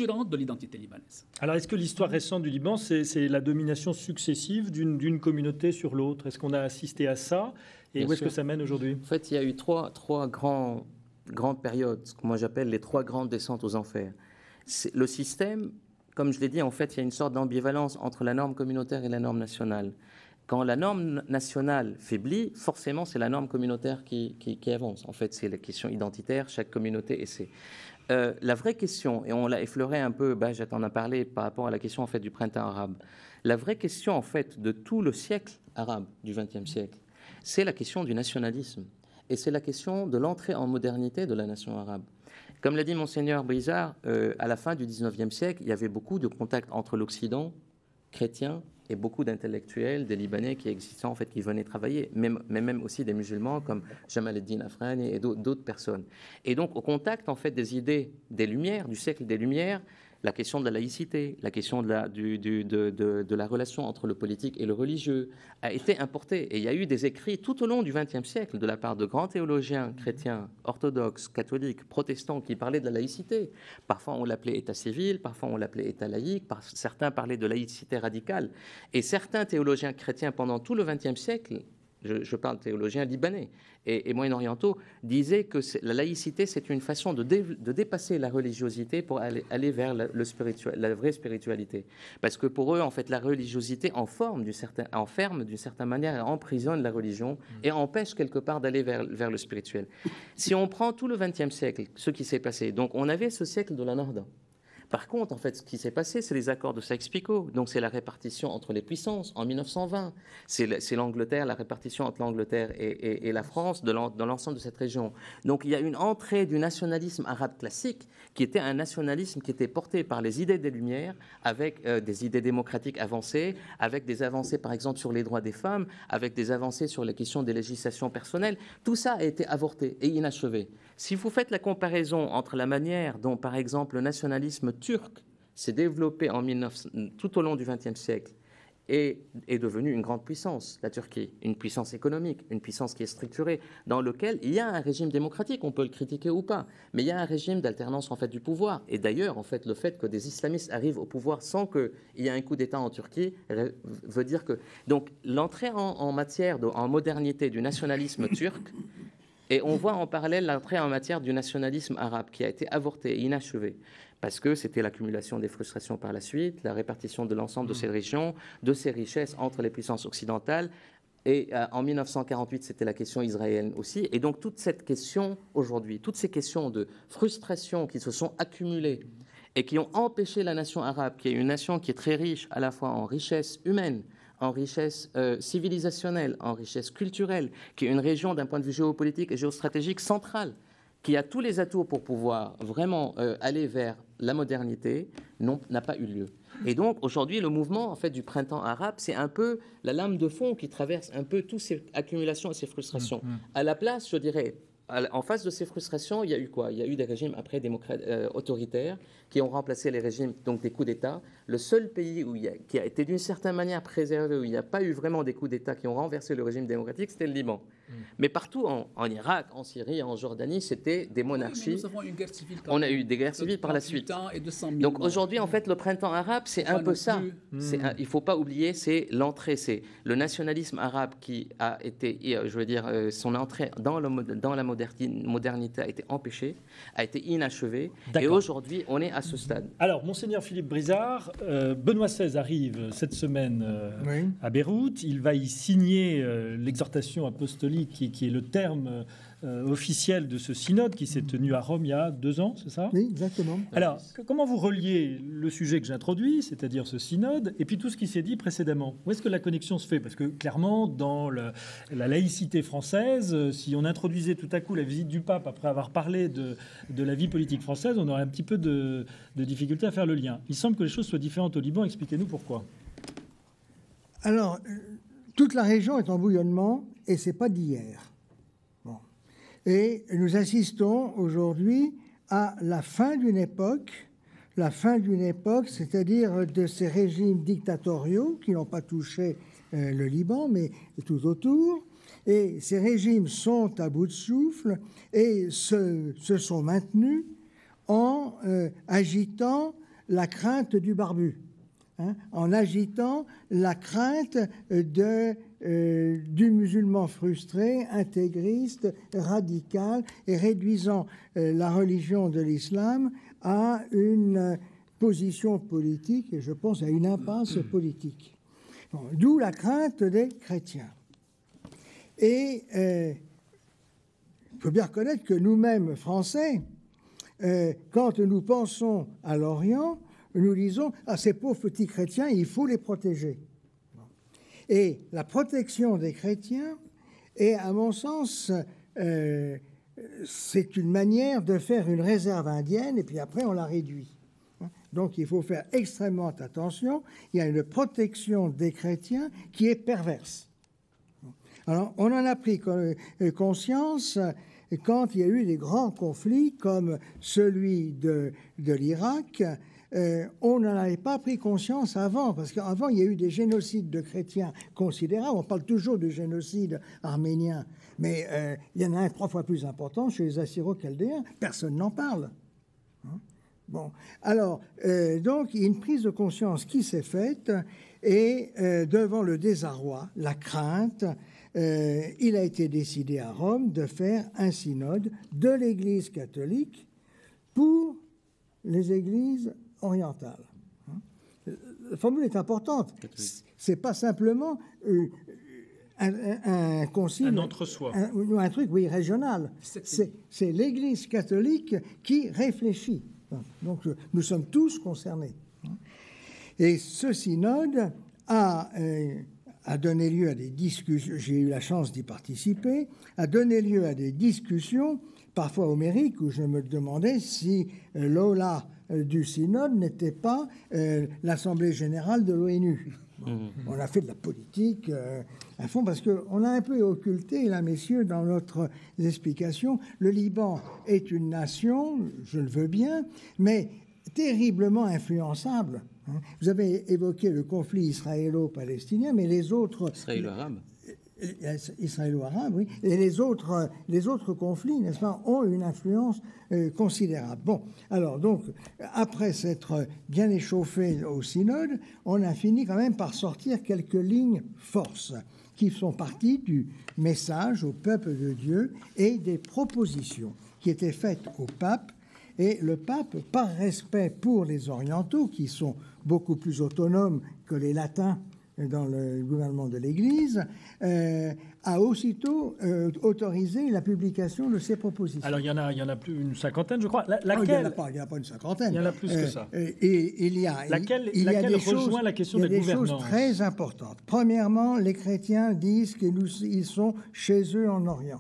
structurante de l'identité libanaise. Alors, est-ce que l'histoire récente du Liban, c'est, c'est la domination successive d'une, d'une communauté sur l'autre? Est-ce qu'on a assisté à ça? Et Bien où est-ce sûr. que ça mène aujourd'hui? En fait, il y a eu trois, trois grands, grandes périodes, ce que moi j'appelle les trois grandes descentes aux enfers. C'est, le système, comme je l'ai dit, en fait, il y a une sorte d'ambivalence entre la norme communautaire et la norme nationale. Quand la norme nationale faiblit, forcément, c'est la norme communautaire qui, qui, qui avance. En fait, c'est la question identitaire, chaque communauté essaie. Euh, la vraie question, et on l'a effleuré un peu, bah, j'en ai parlé par rapport à la question en fait, du printemps arabe, la vraie question en fait, de tout le siècle arabe du vingtième siècle, c'est la question du nationalisme. Et c'est la question de l'entrée en modernité de la nation arabe. Comme l'a dit Monseigneur Brizard, euh, à la fin du dix-neuvième siècle, il y avait beaucoup de contacts entre l'Occident chrétien et beaucoup d'intellectuels, des Libanais qui existaient, en fait, qui venaient travailler, même, mais même aussi des musulmans comme Jamal el-Din Afghani et d'autres personnes. Et donc, au contact, en fait, des idées des Lumières, du siècle des Lumières, la question de la laïcité, la question de la, du, du, de, de, de la relation entre le politique et le religieux a été importée. Et il y a eu des écrits tout au long du vingtième siècle de la part de grands théologiens chrétiens, orthodoxes, catholiques, protestants qui parlaient de la laïcité. Parfois on l'appelait État civil, parfois on l'appelait État laïque, par, certains parlaient de laïcité radicale. Et certains théologiens chrétiens pendant tout le vingtième siècle, je, je parle de théologiens libanais et, et moyen-orientaux, disaient que la laïcité, c'est une façon de, dé, de dépasser la religiosité pour aller, aller vers la, le spirituel, la vraie spiritualité. Parce que pour eux, en fait, la religiosité enferme d'une certaine, enferme d'une certaine manière et emprisonne la religion et empêche quelque part d'aller vers, vers le spirituel. Si on prend tout le vingtième siècle, ce qui s'est passé, donc on avait ce siècle de la Nahda. Par contre, en fait, ce qui s'est passé, c'est les accords de Sykes-Picot. Donc, c'est la répartition entre les puissances en mille neuf cent vingt. C'est l'Angleterre, la répartition entre l'Angleterre et, et, et la France de dans l'ensemble de cette région. Donc, il y a une entrée du nationalisme arabe classique qui était un nationalisme qui était porté par les idées des Lumières, avec euh, des idées démocratiques avancées, avec des avancées, par exemple, sur les droits des femmes, avec des avancées sur les questions des législations personnelles. Tout ça a été avorté et inachevé. Si vous faites la comparaison entre la manière dont, par exemple, le nationalisme turc s'est développé en mille neuf cents, tout au long du vingtième siècle et est devenu une grande puissance, la Turquie, une puissance économique, une puissance qui est structurée, dans lequel il y a un régime démocratique, on peut le critiquer ou pas, mais il y a un régime d'alternance en fait du pouvoir. Et d'ailleurs, en fait, le fait que des islamistes arrivent au pouvoir sans qu'il y ait un coup d'État en Turquie veut dire que... Donc, l'entrée en, en matière, de, en modernité du nationalisme turc. Et on voit en parallèle l'entrée en matière du nationalisme arabe qui a été avorté et inachevé, parce que c'était l'accumulation des frustrations par la suite, la répartition de l'ensemble de ces régions, de ces richesses entre les puissances occidentales. Et euh, en mille neuf cent quarante-huit, c'était la question israélienne aussi. Et donc toute cette question aujourd'hui, toutes ces questions de frustration qui se sont accumulées et qui ont empêché la nation arabe, qui est une nation qui est très riche à la fois en richesse humaine, en richesse euh, civilisationnelle, en richesse culturelle, qui est une région d'un point de vue géopolitique et géostratégique centrale, qui a tous les atouts pour pouvoir vraiment euh, aller vers la modernité, n'a pas eu lieu. Et donc aujourd'hui, le mouvement en fait du printemps arabe, c'est un peu la lame de fond qui traverse un peu toutes ces accumulations et ces frustrations. Mmh, mmh. À la place, je dirais, en face de ces frustrations, il y a eu quoi? Il y a eu des régimes après euh, autoritaires qui ont remplacé les régimes, donc des coups d'État. Le seul pays où il y a, qui a été d'une certaine manière préservé, où il n'y a pas eu vraiment des coups d'État qui ont renversé le régime démocratique, c'était le Liban. Mmh. Mais partout, en, en Irak, en Syrie, en Jordanie, c'était des monarchies. Oui, nous avons une guerre civile. On a eu des guerres civiles par la suite. Et de cent mille donc aujourd'hui, en fait, le printemps arabe, c'est un peu ça. Mmh. Un, il ne faut pas oublier, c'est l'entrée, c'est le nationalisme arabe qui a été, je veux dire, son entrée dans, le, dans la modernité a été empêchée, a été inachevée. Et aujourd'hui, on est à ce stade. Alors, Monseigneur Philippe Brizard, euh, Benoît seize arrive cette semaine euh, oui. à Beyrouth. Il va y signer euh, l'exhortation apostolique qui, qui est le terme euh, officiel de ce synode qui s'est tenu à Rome il y a deux ans, c'est ça? Oui, exactement. Alors, comment vous reliez le sujet que j'introduis, c'est-à-dire ce synode, et puis tout ce qui s'est dit précédemment? Où est-ce que la connexion se fait? Parce que clairement, dans le, la laïcité française, si on introduisait tout à coup la visite du pape après avoir parlé de, de la vie politique française, on aurait un petit peu de, de difficulté à faire le lien. Il semble que les choses soient différentes au Liban. Expliquez-nous pourquoi. Alors, toute la région est en bouillonnement et ce n'est pas d'hier. Bon. Et nous assistons aujourd'hui à la fin d'une époque, la fin d'une époque, c'est-à-dire de ces régimes dictatoriaux qui n'ont pas touché euh, le Liban, mais tout autour. Et ces régimes sont à bout de souffle et se, se sont maintenus en euh, agitant la crainte du barbu, hein, en agitant la crainte de, euh, du musulman frustré, intégriste, radical, et réduisant euh, la religion de l'islam à une euh, position politique, et je pense à une impasse politique. Bon, d'où la crainte des chrétiens. Et euh, il faut bien reconnaître que nous-mêmes, Français, euh, quand nous pensons à l'Orient, nous disons « Ah, ces pauvres petits chrétiens, il faut les protéger ». Et la protection des chrétiens est, à mon sens, euh, c'est une manière de faire une réserve indienne et puis après on la réduit. Donc il faut faire extrêmement attention. Il y a une protection des chrétiens qui est perverse. Alors on en a pris conscience quand il y a eu des grands conflits comme celui de, de l'Irak. Euh, on n'en avait pas pris conscience avant, parce qu'avant, il y a eu des génocides de chrétiens considérables. On parle toujours du génocide arménien, mais euh, il y en a un trois fois plus important chez les Assyro-Chaldéens. Personne n'en parle. Hein? Bon, alors, euh, donc, il y a une prise de conscience qui s'est faite, et euh, devant le désarroi, la crainte, euh, il a été décidé à Rome de faire un synode de l'Église catholique pour les églises orientale. La formule est importante. C'est pas simplement euh, un, un, un concile, un entre-soi, un, un truc, oui, régional. C'est l'Église catholique qui réfléchit. Donc, nous sommes tous concernés. Et ce synode a, euh, a donné lieu à des discussions. J'ai eu la chance d'y participer. A donné lieu à des discussions, parfois homériques, où je me demandais si euh, l'Ola du synode n'était pas euh, l'Assemblée générale de l'ONU. Bon, mmh. On a fait de la politique euh, à fond parce qu'on a un peu occulté, là, messieurs, dans notre explication. Le Liban est une nation, je le veux bien, mais terriblement influençable. Hein. Vous avez évoqué le conflit israélo-palestinien, mais les autres... Israélo-arabe. Israélo-arabe, oui. Et les autres, les autres conflits, n'est-ce pas, ont une influence euh, considérable. Bon, alors donc, après s'être bien échauffé au synode, on a fini quand même par sortir quelques lignes forces qui sont parties du message au peuple de Dieu et des propositions qui étaient faites au pape. Et le pape, par respect pour les orientaux, qui sont beaucoup plus autonomes que les latins dans le gouvernement de l'Église, euh, a aussitôt euh, autorisé la publication de ces propositions. Alors, il y en a, il y en a plus une cinquantaine, je crois. La, laquelle... oh, il n'y en a pas, il n'y en a pas une cinquantaine. Il y en a plus que ça. Euh, et il y a, laquelle il, il laquelle y a des rejoint choses, la question il y a de la des gouvernance. choses très importantes. Premièrement, les chrétiens disent qu'ils sont chez eux en Orient.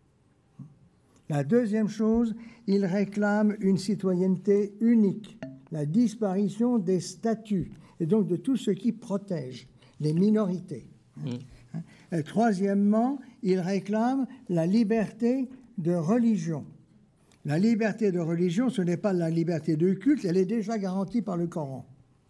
La deuxième chose, ils réclament une citoyenneté unique, la disparition des statuts, et donc de tout ce qui protège les minorités. Mmh. Et troisièmement, ils réclament la liberté de religion. La liberté de religion, ce n'est pas la liberté de culte, elle est déjà garantie par le Coran.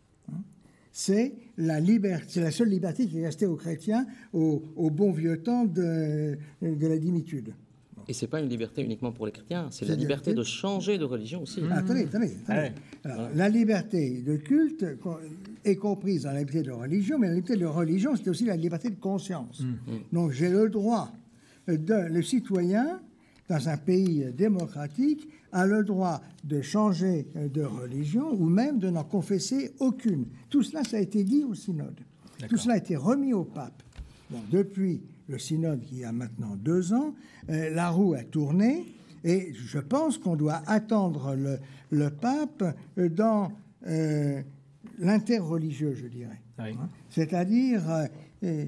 C'est la liberté, c'est la seule liberté qui est restée aux chrétiens au, au bon vieux temps de, de la dimitude. Et ce n'est pas une liberté uniquement pour les chrétiens, c'est la liberté de changer de religion aussi. Mmh. Attendez, attendez. attendez. Ouais. Alors, ouais. La liberté de culte est comprise dans la liberté de religion, mais la liberté de religion, c'est aussi la liberté de conscience. Mmh. Donc j'ai le droit, de, le citoyen, dans un pays démocratique, a le droit de changer de religion ou même de n'en confesser aucune. Tout cela, ça a été dit au synode. Tout cela a été remis au pape. Bon, depuis le synode qui a maintenant deux ans, euh, la roue a tourné et je pense qu'on doit attendre le, le pape dans euh, l'interreligieux, je dirais. Oui. Hein? C'est-à-dire euh, euh,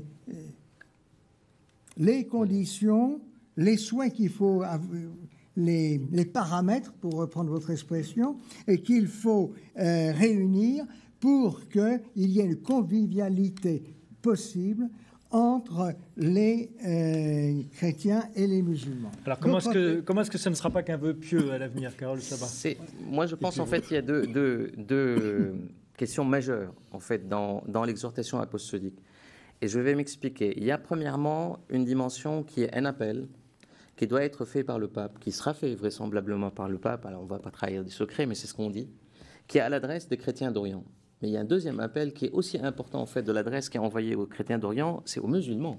les conditions, les soins qu'il faut, les, les paramètres, pour reprendre votre expression, et qu'il faut euh, réunir pour qu'il y ait une convivialité possible entre les euh, chrétiens et les musulmans. Alors comment est-ce que, comment est-ce que ça ne sera pas qu'un vœu pieux à l'avenir, Carole Sabat? Moi, je pense en fait qu'il y a deux, deux, deux questions majeures en fait dans, dans l'exhortation apostolique. Et je vais m'expliquer. Il y a premièrement une dimension qui est un appel qui doit être fait par le pape, qui sera fait vraisemblablement par le pape. Alors on ne va pas trahir des secrets, mais c'est ce qu'on dit, qui est à l'adresse des chrétiens d'Orient. Mais il y a un deuxième appel qui est aussi important en fait de l'adresse qui est envoyée aux chrétiens d'Orient, c'est aux musulmans.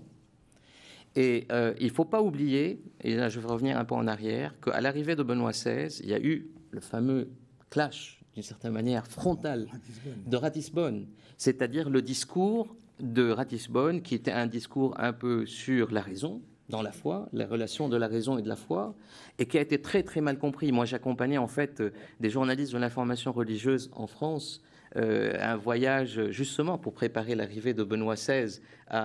Et euh, il ne faut pas oublier, et là je vais revenir un peu en arrière, qu'à l'arrivée de Benoît seize, il y a eu le fameux clash, d'une certaine manière frontal, de Ratisbonne, c'est-à-dire le discours de Ratisbonne qui était un discours un peu sur la raison, dans la foi, la relation de la raison et de la foi, et qui a été très très mal compris. Moi j'accompagnais en fait des journalistes de l'information religieuse en France, Euh, un voyage justement pour préparer l'arrivée de Benoît seize à,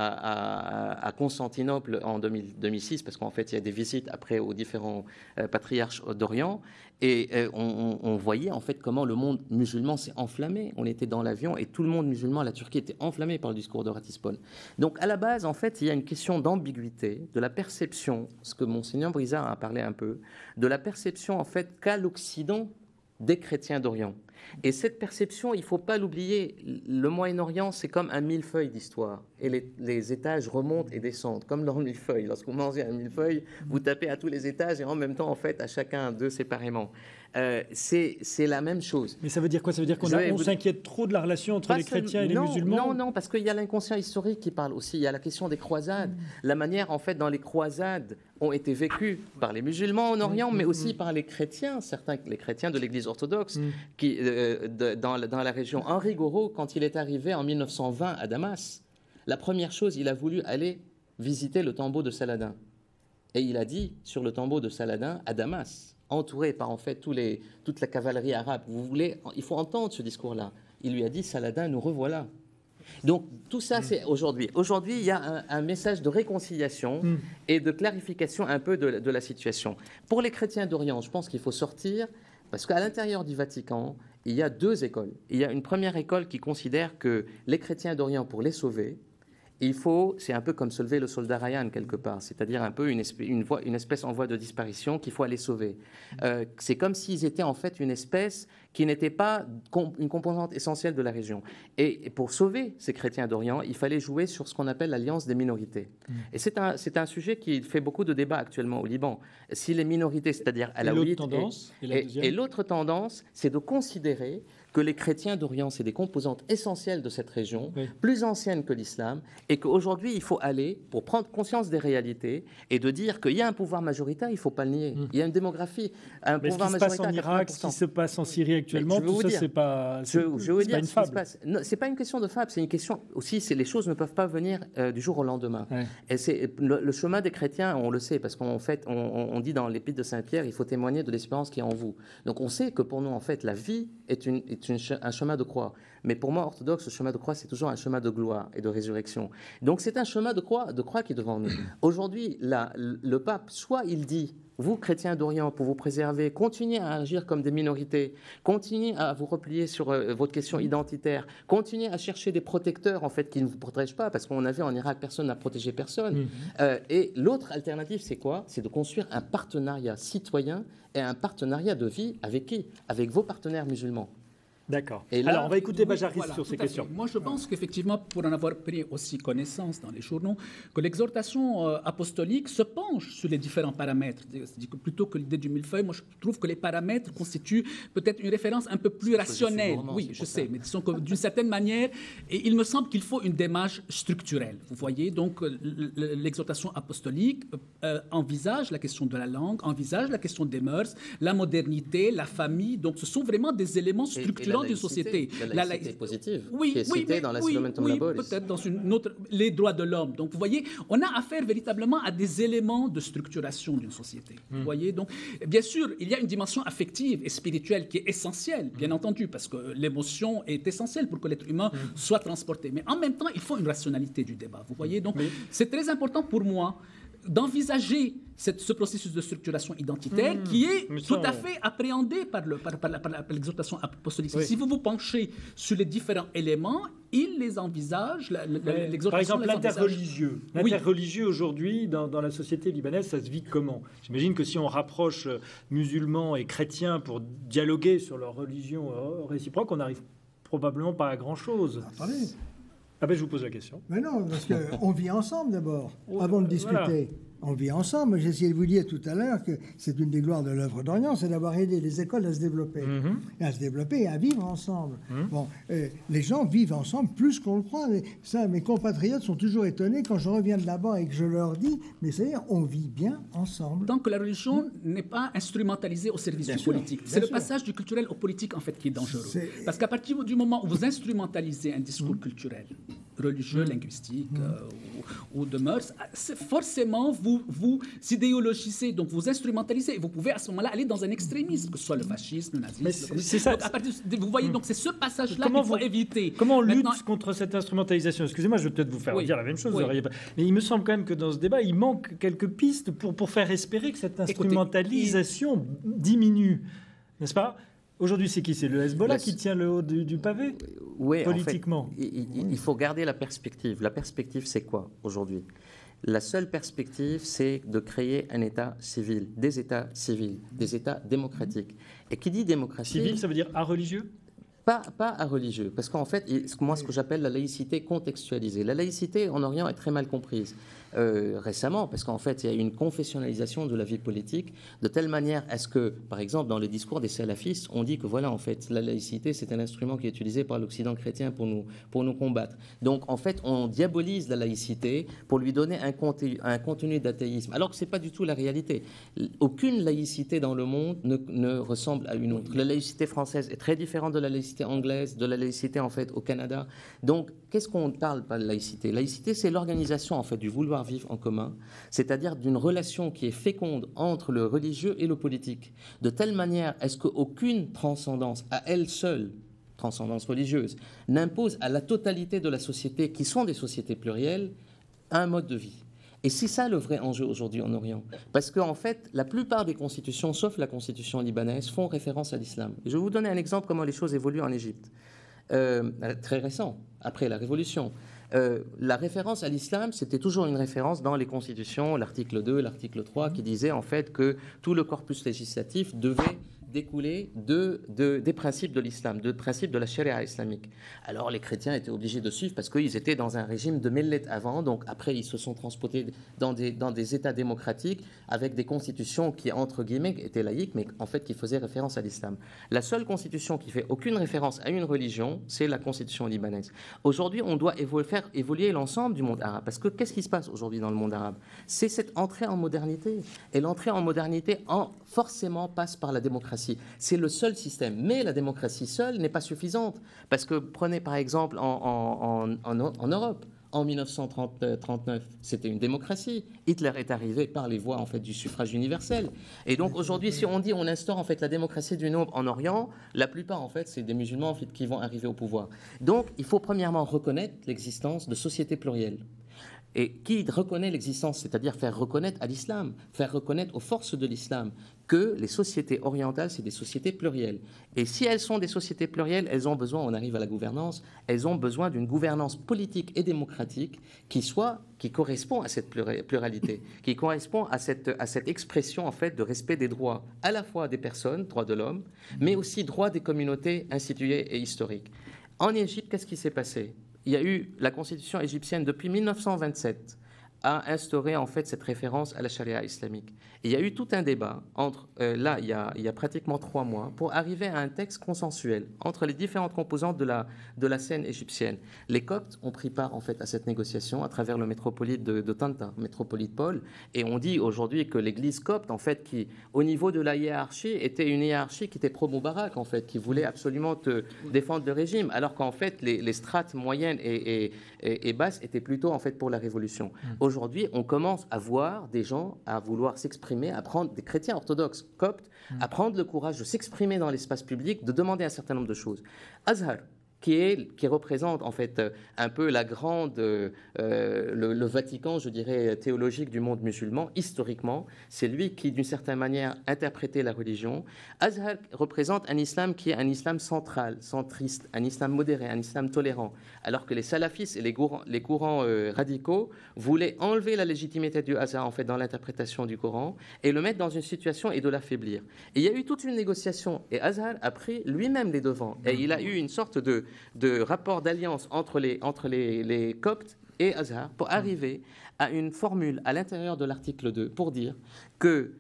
à, à Constantinople en deux mille, deux mille six, parce qu'en fait il y a des visites après aux différents euh, patriarches d'Orient, et euh, on, on voyait en fait comment le monde musulman s'est enflammé. On était dans l'avion et tout le monde musulman, la Turquie, était enflammé par le discours de Ratisbonne. Donc à la base, en fait, il y a une question d'ambiguïté, de la perception, ce que Monseigneur Brizard a parlé un peu, de la perception en fait qu'a l'Occident des chrétiens d'Orient. Et cette perception, il ne faut pas l'oublier, le Moyen-Orient, c'est comme un millefeuille d'histoire. Et les, les étages remontent et descendent, comme leur millefeuille. Lorsque vous mangez un millefeuille, vous tapez à tous les étages et en même temps, en fait, à chacun d'eux séparément. Euh, c'est, c'est la même chose. Mais ça veut dire quoi? Ça veut dire qu'on a, on vous... s'inquiète trop de la relation entre pas les chrétiens seul... et non, les musulmans? Non, non, parce qu'il y a l'inconscient historique qui parle aussi. Il y a la question des croisades. Mmh. La manière, en fait, dont les croisades ont été vécues par les musulmans en Orient, mmh. mais aussi mmh. par les chrétiens, certains les chrétiens de l'Église orthodoxe, mmh. qui, euh, de, dans, la, dans la région. Henri Gouraud, quand il est arrivé en mille neuf cent vingt à Damas, la première chose, il a voulu aller visiter le tombeau de Saladin. Et il a dit, sur le tombeau de Saladin, à Damas, entouré par en fait tous les, toute la cavalerie arabe, vous voulez, il faut entendre ce discours-là. Il lui a dit, Saladin, nous revoilà. Donc tout ça, c'est aujourd'hui. Aujourd'hui, il y a un, un message de réconciliation mm. et de clarification un peu de, de la situation. Pour les chrétiens d'Orient, je pense qu'il faut sortir, parce qu'à l'intérieur du Vatican, il y a deux écoles. Il y a une première école qui considère que les chrétiens d'Orient, pour les sauver, il faut, c'est un peu comme se lever le soldat Ryan quelque part, c'est-à-dire un peu une espèce, une, voie, une espèce en voie de disparition qu'il faut aller sauver. Euh, c'est comme s'ils étaient en fait une espèce qui n'était pas com- une composante essentielle de la région. Et, et pour sauver ces chrétiens d'Orient, il fallait jouer sur ce qu'on appelle l'alliance des minorités. Mmh. Et c'est un, c'est un sujet qui fait beaucoup de débats actuellement au Liban. Si les minorités, c'est-à-dire alaouites... Et l'autre tendance et, et, et l'autre tendance, c'est de considérer que les chrétiens d'Orient, c'est des composantes essentielles de cette région, oui. plus anciennes que l'islam, et qu'aujourd'hui, il faut aller pour prendre conscience des réalités et de dire qu'il y a un pouvoir majoritaire, il ne faut pas le nier. Mmh. Il y a une démographie, un Mais pouvoir majoritaire. Ce qui se passe en Irak, ce qui se passe en Syrie actuellement, tout ça, c'est pas, c'est, je, je veux c'est dire, pas une fable. Ce n'est pas une question de fable, c'est une question aussi, c'est, les choses ne peuvent pas venir euh, du jour au lendemain. Ouais. Et c'est, le, le chemin des chrétiens, on le sait, parce qu'en fait, on, on dit dans l'épître de Saint-Pierre, il faut témoigner de l'espérance qui est en vous. Donc on sait que pour nous, en fait, la vie est, une, est une, un chemin de croix. Mais pour moi, orthodoxe, ce chemin de croix, c'est toujours un chemin de gloire et de résurrection. Donc c'est un chemin de croix, de croix qui est devant nous. Aujourd'hui, la, le pape, soit il dit, vous, chrétiens d'Orient, pour vous préserver, continuez à agir comme des minorités, continuez à vous replier sur euh, votre question identitaire, continuez à chercher des protecteurs, en fait, qui ne vous protègent pas, parce qu'on a vu en Irak, personne n'a protégé personne. Mmh. Euh, et l'autre alternative, c'est quoi? C'est de construire un partenariat citoyen et un partenariat de vie avec qui? Avec vos partenaires musulmans. D'accord. Et là, alors, on va écouter Bajaris voilà, sur ces questions. Moi, je pense qu'effectivement, pour en avoir pris aussi connaissance dans les journaux, que l'exhortation euh, apostolique se penche sur les différents paramètres. C'est-à-dire que plutôt que l'idée du millefeuille, moi, je trouve que les paramètres constituent peut-être une référence un peu plus rationnelle. Roman, oui, je sais, mais disons que d'une certaine manière, et il me semble qu'il faut une démarche structurelle. Vous voyez, donc l'exhortation apostolique euh, envisage la question de la langue, envisage la question des mœurs, la modernité, la famille. Donc, ce sont vraiment des éléments structurants d'une société. La laïcité la, positive, oui, qui est oui, citée mais, dans la oui, Sacramentum oui, Laboris. Peut-être dans une autre, les droits de l'homme. Donc, vous voyez, on a affaire véritablement à des éléments de structuration d'une société. Mmh. Vous voyez, donc, bien sûr, il y a une dimension affective et spirituelle qui est essentielle, bien mmh. entendu, parce que l'émotion est essentielle pour que l'être humain mmh. soit transporté. Mais en même temps, il faut une rationalité du débat. Vous voyez, donc, mmh. c'est très important pour moi d'envisager cette, ce processus de structuration identitaire mmh, qui est tout à fait appréhendé par, le, par, par, la, par, la, par l'exhortation apostolique. Oui. Si vous vous penchez sur les différents éléments, il les envisage, la, la, ouais. l'exhortation Par exemple, les l'interreligieux. Oui. L'interreligieux aujourd'hui, dans, dans la société libanaise, ça se vit comment? J'imagine que si on rapproche musulmans et chrétiens pour dialoguer sur leur religion réciproque, on n'arrive probablement pas à grand-chose. Attendez. Ah ben, je vous pose la question. Mais non, parce qu'on vit ensemble d'abord, ouais, avant de discuter. on vit ensemble. J'ai essayé de vous dire tout à l'heure que c'est une des gloires de l'œuvre d'Orient, c'est d'avoir aidé les écoles à se développer, mm-hmm. à se développer et à vivre ensemble. Mm-hmm. Bon, euh, les gens vivent ensemble plus qu'on le croit. Mais ça, mes compatriotes sont toujours étonnés quand je reviens de là-bas et que je leur dis, mais c'est on vit bien ensemble. Tant que la religion mm-hmm. n'est pas instrumentalisée au service bien du sûr, politique, c'est sûr. Le passage du culturel au politique en fait qui est dangereux. C'est... Parce qu'à partir du moment où vous instrumentalisez un discours mm-hmm. culturel, religieux, mm-hmm. linguistique mm-hmm. Euh, ou, ou de mœurs, c'est forcément vous Vous, vous idéologisez, donc vous instrumentalisez, et vous pouvez à ce moment-là aller dans un extrémisme, que ce soit le fascisme, le nazisme. C'est, le... c'est ça. Donc, à partir de, vous voyez, donc c'est ce passage-là qu'il faut vous, éviter. Comment on Maintenant... lutte contre cette instrumentalisation? Excusez-moi, je vais peut-être vous faire oui. dire la même chose, oui. mais il me semble quand même que dans ce débat, il manque quelques pistes pour, pour faire espérer que cette instrumentalisation Écoutez, il... diminue, n'est-ce pas? Aujourd'hui, c'est qui? C'est le Hezbollah la... qui tient le haut du, du pavé oui, politiquement. En fait, il, il faut garder la perspective. La perspective, c'est quoi aujourd'hui? La seule perspective, c'est de créer un État civil, des États civils, des États démocratiques. Et qui dit démocratie... Civil, ça veut dire à religieux? Pas, pas à religieux, parce qu'en fait, moi, ce que j'appelle la laïcité contextualisée. La laïcité en Orient est très mal comprise. Euh, récemment, parce qu'en fait, il y a une confessionnalisation de la vie politique, de telle manière à ce que, par exemple, dans le discours des salafistes, on dit que voilà, en fait, la laïcité, c'est un instrument qui est utilisé par l'Occident chrétien pour nous, pour nous combattre. Donc, en fait, on diabolise la laïcité pour lui donner un contenu, un contenu d'athéisme, alors que c'est pas du tout la réalité. Aucune laïcité dans le monde ne, ne ressemble à une autre. La laïcité française est très différente de la laïcité anglaise, de la laïcité, en fait, au Canada. Donc, qu'est-ce qu'on parle par laïcité? Laïcité, c'est l'organisation, en fait, du vouloir vivre en commun, c'est-à-dire d'une relation qui est féconde entre le religieux et le politique, de telle manière est-ce qu'aucune transcendance à elle seule, transcendance religieuse, n'impose à la totalité de la société, qui sont des sociétés plurielles, un mode de vie. Et c'est ça le vrai enjeu aujourd'hui en Orient. Parce qu'en fait, la plupart des constitutions, sauf la constitution libanaise, font référence à l'islam. Je vais vous donner un exemple comment les choses évoluent en Égypte. Euh, très récent, après la Révolution. Euh, la référence à l'islam, c'était toujours une référence dans les constitutions, l'article deux, l'article trois, qui disait en fait que tout le corpus législatif devait découler de, de, des principes de l'islam, des principes de la charia islamique. Alors les chrétiens étaient obligés de suivre parce qu'ils étaient dans un régime de millet avant, donc après ils se sont transportés dans des, dans des États démocratiques avec des constitutions qui, entre guillemets, étaient laïques, mais en fait qui faisaient référence à l'islam. La seule constitution qui fait aucune référence à une religion, c'est la constitution libanaise. Aujourd'hui, on doit évo- faire évoluer l'ensemble du monde arabe, parce que qu'est-ce qui se passe aujourd'hui dans le monde arabe? C'est cette entrée en modernité, et l'entrée en modernité en, forcément passe par la démocratie. C'est le seul système. Mais la démocratie seule n'est pas suffisante. Parce que prenez par exemple en, en, en, en Europe, en mille neuf cent trente-neuf, c'était une démocratie. Hitler est arrivé par les voies en fait, du suffrage universel. Et donc aujourd'hui, si on dit on instaure en fait, la démocratie du nombre en Orient, la plupart en fait, c'est des musulmans en fait, qui vont arriver au pouvoir. Donc il faut premièrement reconnaître l'existence de sociétés plurielles. Et qui reconnaît l'existence, c'est-à-dire faire reconnaître à l'islam, faire reconnaître aux forces de l'islam que les sociétés orientales, c'est des sociétés plurielles. Et si elles sont des sociétés plurielles, elles ont besoin, on arrive à la gouvernance, elles ont besoin d'une gouvernance politique et démocratique qui soit, qui correspond à cette pluralité, qui correspond à cette, à cette expression en fait de respect des droits, à la fois des personnes, droits de l'homme, mais aussi droits des communautés instituées et historiques. En Égypte, qu'est-ce qui s'est passé ? Il y a eu la constitution égyptienne depuis mille neuf cent vingt-sept a instauré en fait cette référence à la charia islamique. Et il y a eu tout un débat entre euh, là il y, a, il y a pratiquement trois mois pour arriver à un texte consensuel entre les différentes composantes de la de la scène égyptienne. Les Coptes ont pris part en fait à cette négociation à travers le métropolite de, de Tanta, métropolite Paul, et on dit aujourd'hui que l'Église copte en fait qui au niveau de la hiérarchie était une hiérarchie qui était pro-Moubarak en fait, qui voulait absolument te défendre le régime, alors qu'en fait les, les strates moyennes et, et, et, et basses étaient plutôt en fait pour la révolution. Mmh. Aujourd'hui, on commence à voir des gens à vouloir s'exprimer, à prendre des chrétiens orthodoxes coptes, mmh. à prendre le courage de s'exprimer dans l'espace public, de demander un certain nombre de choses. Azhar, qui, est, qui représente en fait un peu la grande, euh, le, le Vatican, je dirais, théologique du monde musulman, historiquement, c'est lui qui, d'une certaine manière, interprétait la religion. Azhar représente un islam qui est un islam central, centriste, un islam modéré, un islam tolérant, alors que les salafistes et les courants, les courants euh, radicaux voulaient enlever la légitimité du Azhar en fait dans l'interprétation du Coran et le mettre dans une situation et de l'affaiblir. Et il y a eu toute une négociation et Azhar a pris lui-même les devants et il a eu une sorte de de rapport d'alliance entre les, entre les, les Coptes et Azhar pour arriver à une formule à l'intérieur de l'article deux pour dire que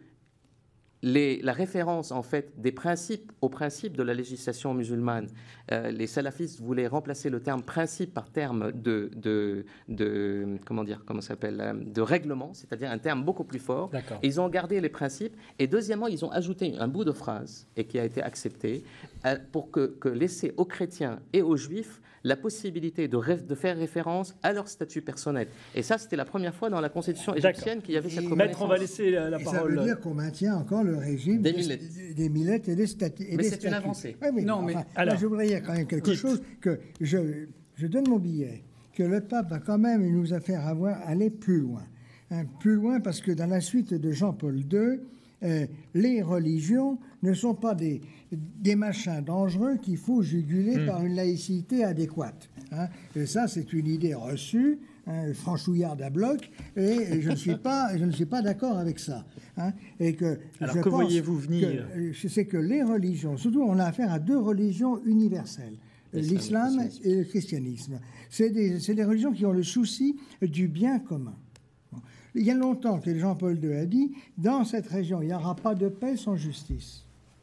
Les, la référence en fait des principes aux principes de la législation musulmane, euh, les salafistes voulaient remplacer le terme principe par terme de, de, de comment dire, comment ça s'appelle, de règlement, c'est-à-dire un terme beaucoup plus fort. Ils ont gardé les principes et deuxièmement ils ont ajouté un bout de phrase et qui a été accepté euh, pour que, que laisser aux chrétiens et aux juifs la possibilité de, ré, de faire référence à leur statut personnel. Et ça, c'était la première fois dans la constitution égyptienne qu'il y avait cette reconnaissance. Maître, on va laisser la, la et parole. Ça veut dire qu'on maintient encore le régime des, des, millettes. des millettes et des statuts. Mais c'est une avancée. Oui, oui, non, mais enfin, alors, je voudrais dire quand même quelque dites. chose, que je, je donne mon billet, que le pape a quand même nous a fait avoir aller plus loin. Hein, plus loin parce que dans la suite de Jean-Paul deux, euh, les religions ne sont pas des, des machins dangereux qu'il faut juguler mmh. par une laïcité adéquate. Hein. Et ça, c'est une idée reçue, hein, franchouillarde à bloc, et je ne suis pas, je ne suis pas d'accord avec ça. Hein. Et que Alors, je que pense voyez-vous venir que, c'est que les religions, surtout on a affaire à deux religions universelles, l'islam et le christianisme. C'est des, c'est des religions qui ont le souci du bien commun. Il y a longtemps que Jean-Paul deux a dit, dans cette région, il n'y aura pas de paix sans justice.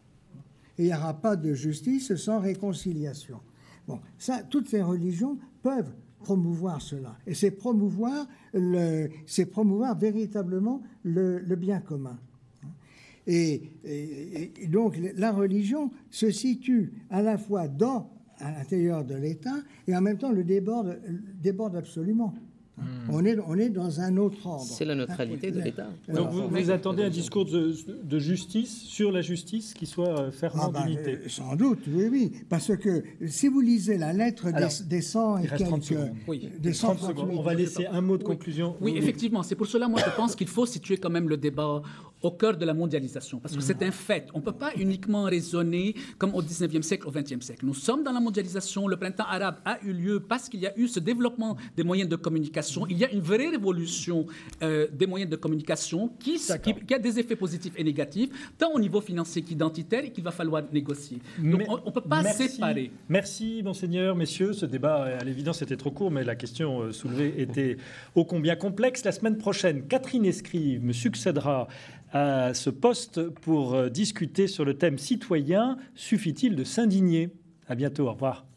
Et il n'y aura pas de justice sans réconciliation. Bon, ça, toutes ces religions peuvent promouvoir cela. Et c'est promouvoir, le, c'est promouvoir véritablement le, le bien commun. Et, et, et donc, la religion se situe à la fois dans, à l'intérieur de l'État, et en même temps le déborde, déborde absolument. Mmh. On, est, on est dans un autre ordre. C'est la neutralité de l'État. Donc vous, vous attendez un discours de, de justice, sur la justice, qui soit fermement ah ben, d'unité. euh, Sans doute, oui, oui. Parce que si vous lisez la lettre Alors, des, des cent et quelques... Oui. Des trente secondes. On va laisser un mot de conclusion. Oui, oui, effectivement. C'est pour cela, moi, je pense qu'il faut situer quand même le débat au cœur de la mondialisation. Parce que c'est un fait. On ne peut pas uniquement raisonner comme au dix-neuvième siècle, au vingtième siècle. Nous sommes dans la mondialisation. Le printemps arabe a eu lieu parce qu'il y a eu ce développement des moyens de communication. Il y a une vraie révolution euh, des moyens de communication qui, qui, qui a des effets positifs et négatifs, tant au niveau financier qu'identitaire, et qu'il va falloir négocier. Donc mais, on ne peut pas merci, séparer. Merci, monseigneur, messieurs. Ce débat, à l'évidence, était trop court, mais la question soulevée était ô combien complexe. La semaine prochaine, Catherine Escrive me succédera à ce poste pour discuter sur le thème citoyen. Suffit-il de s'indigner ? À bientôt. Au revoir.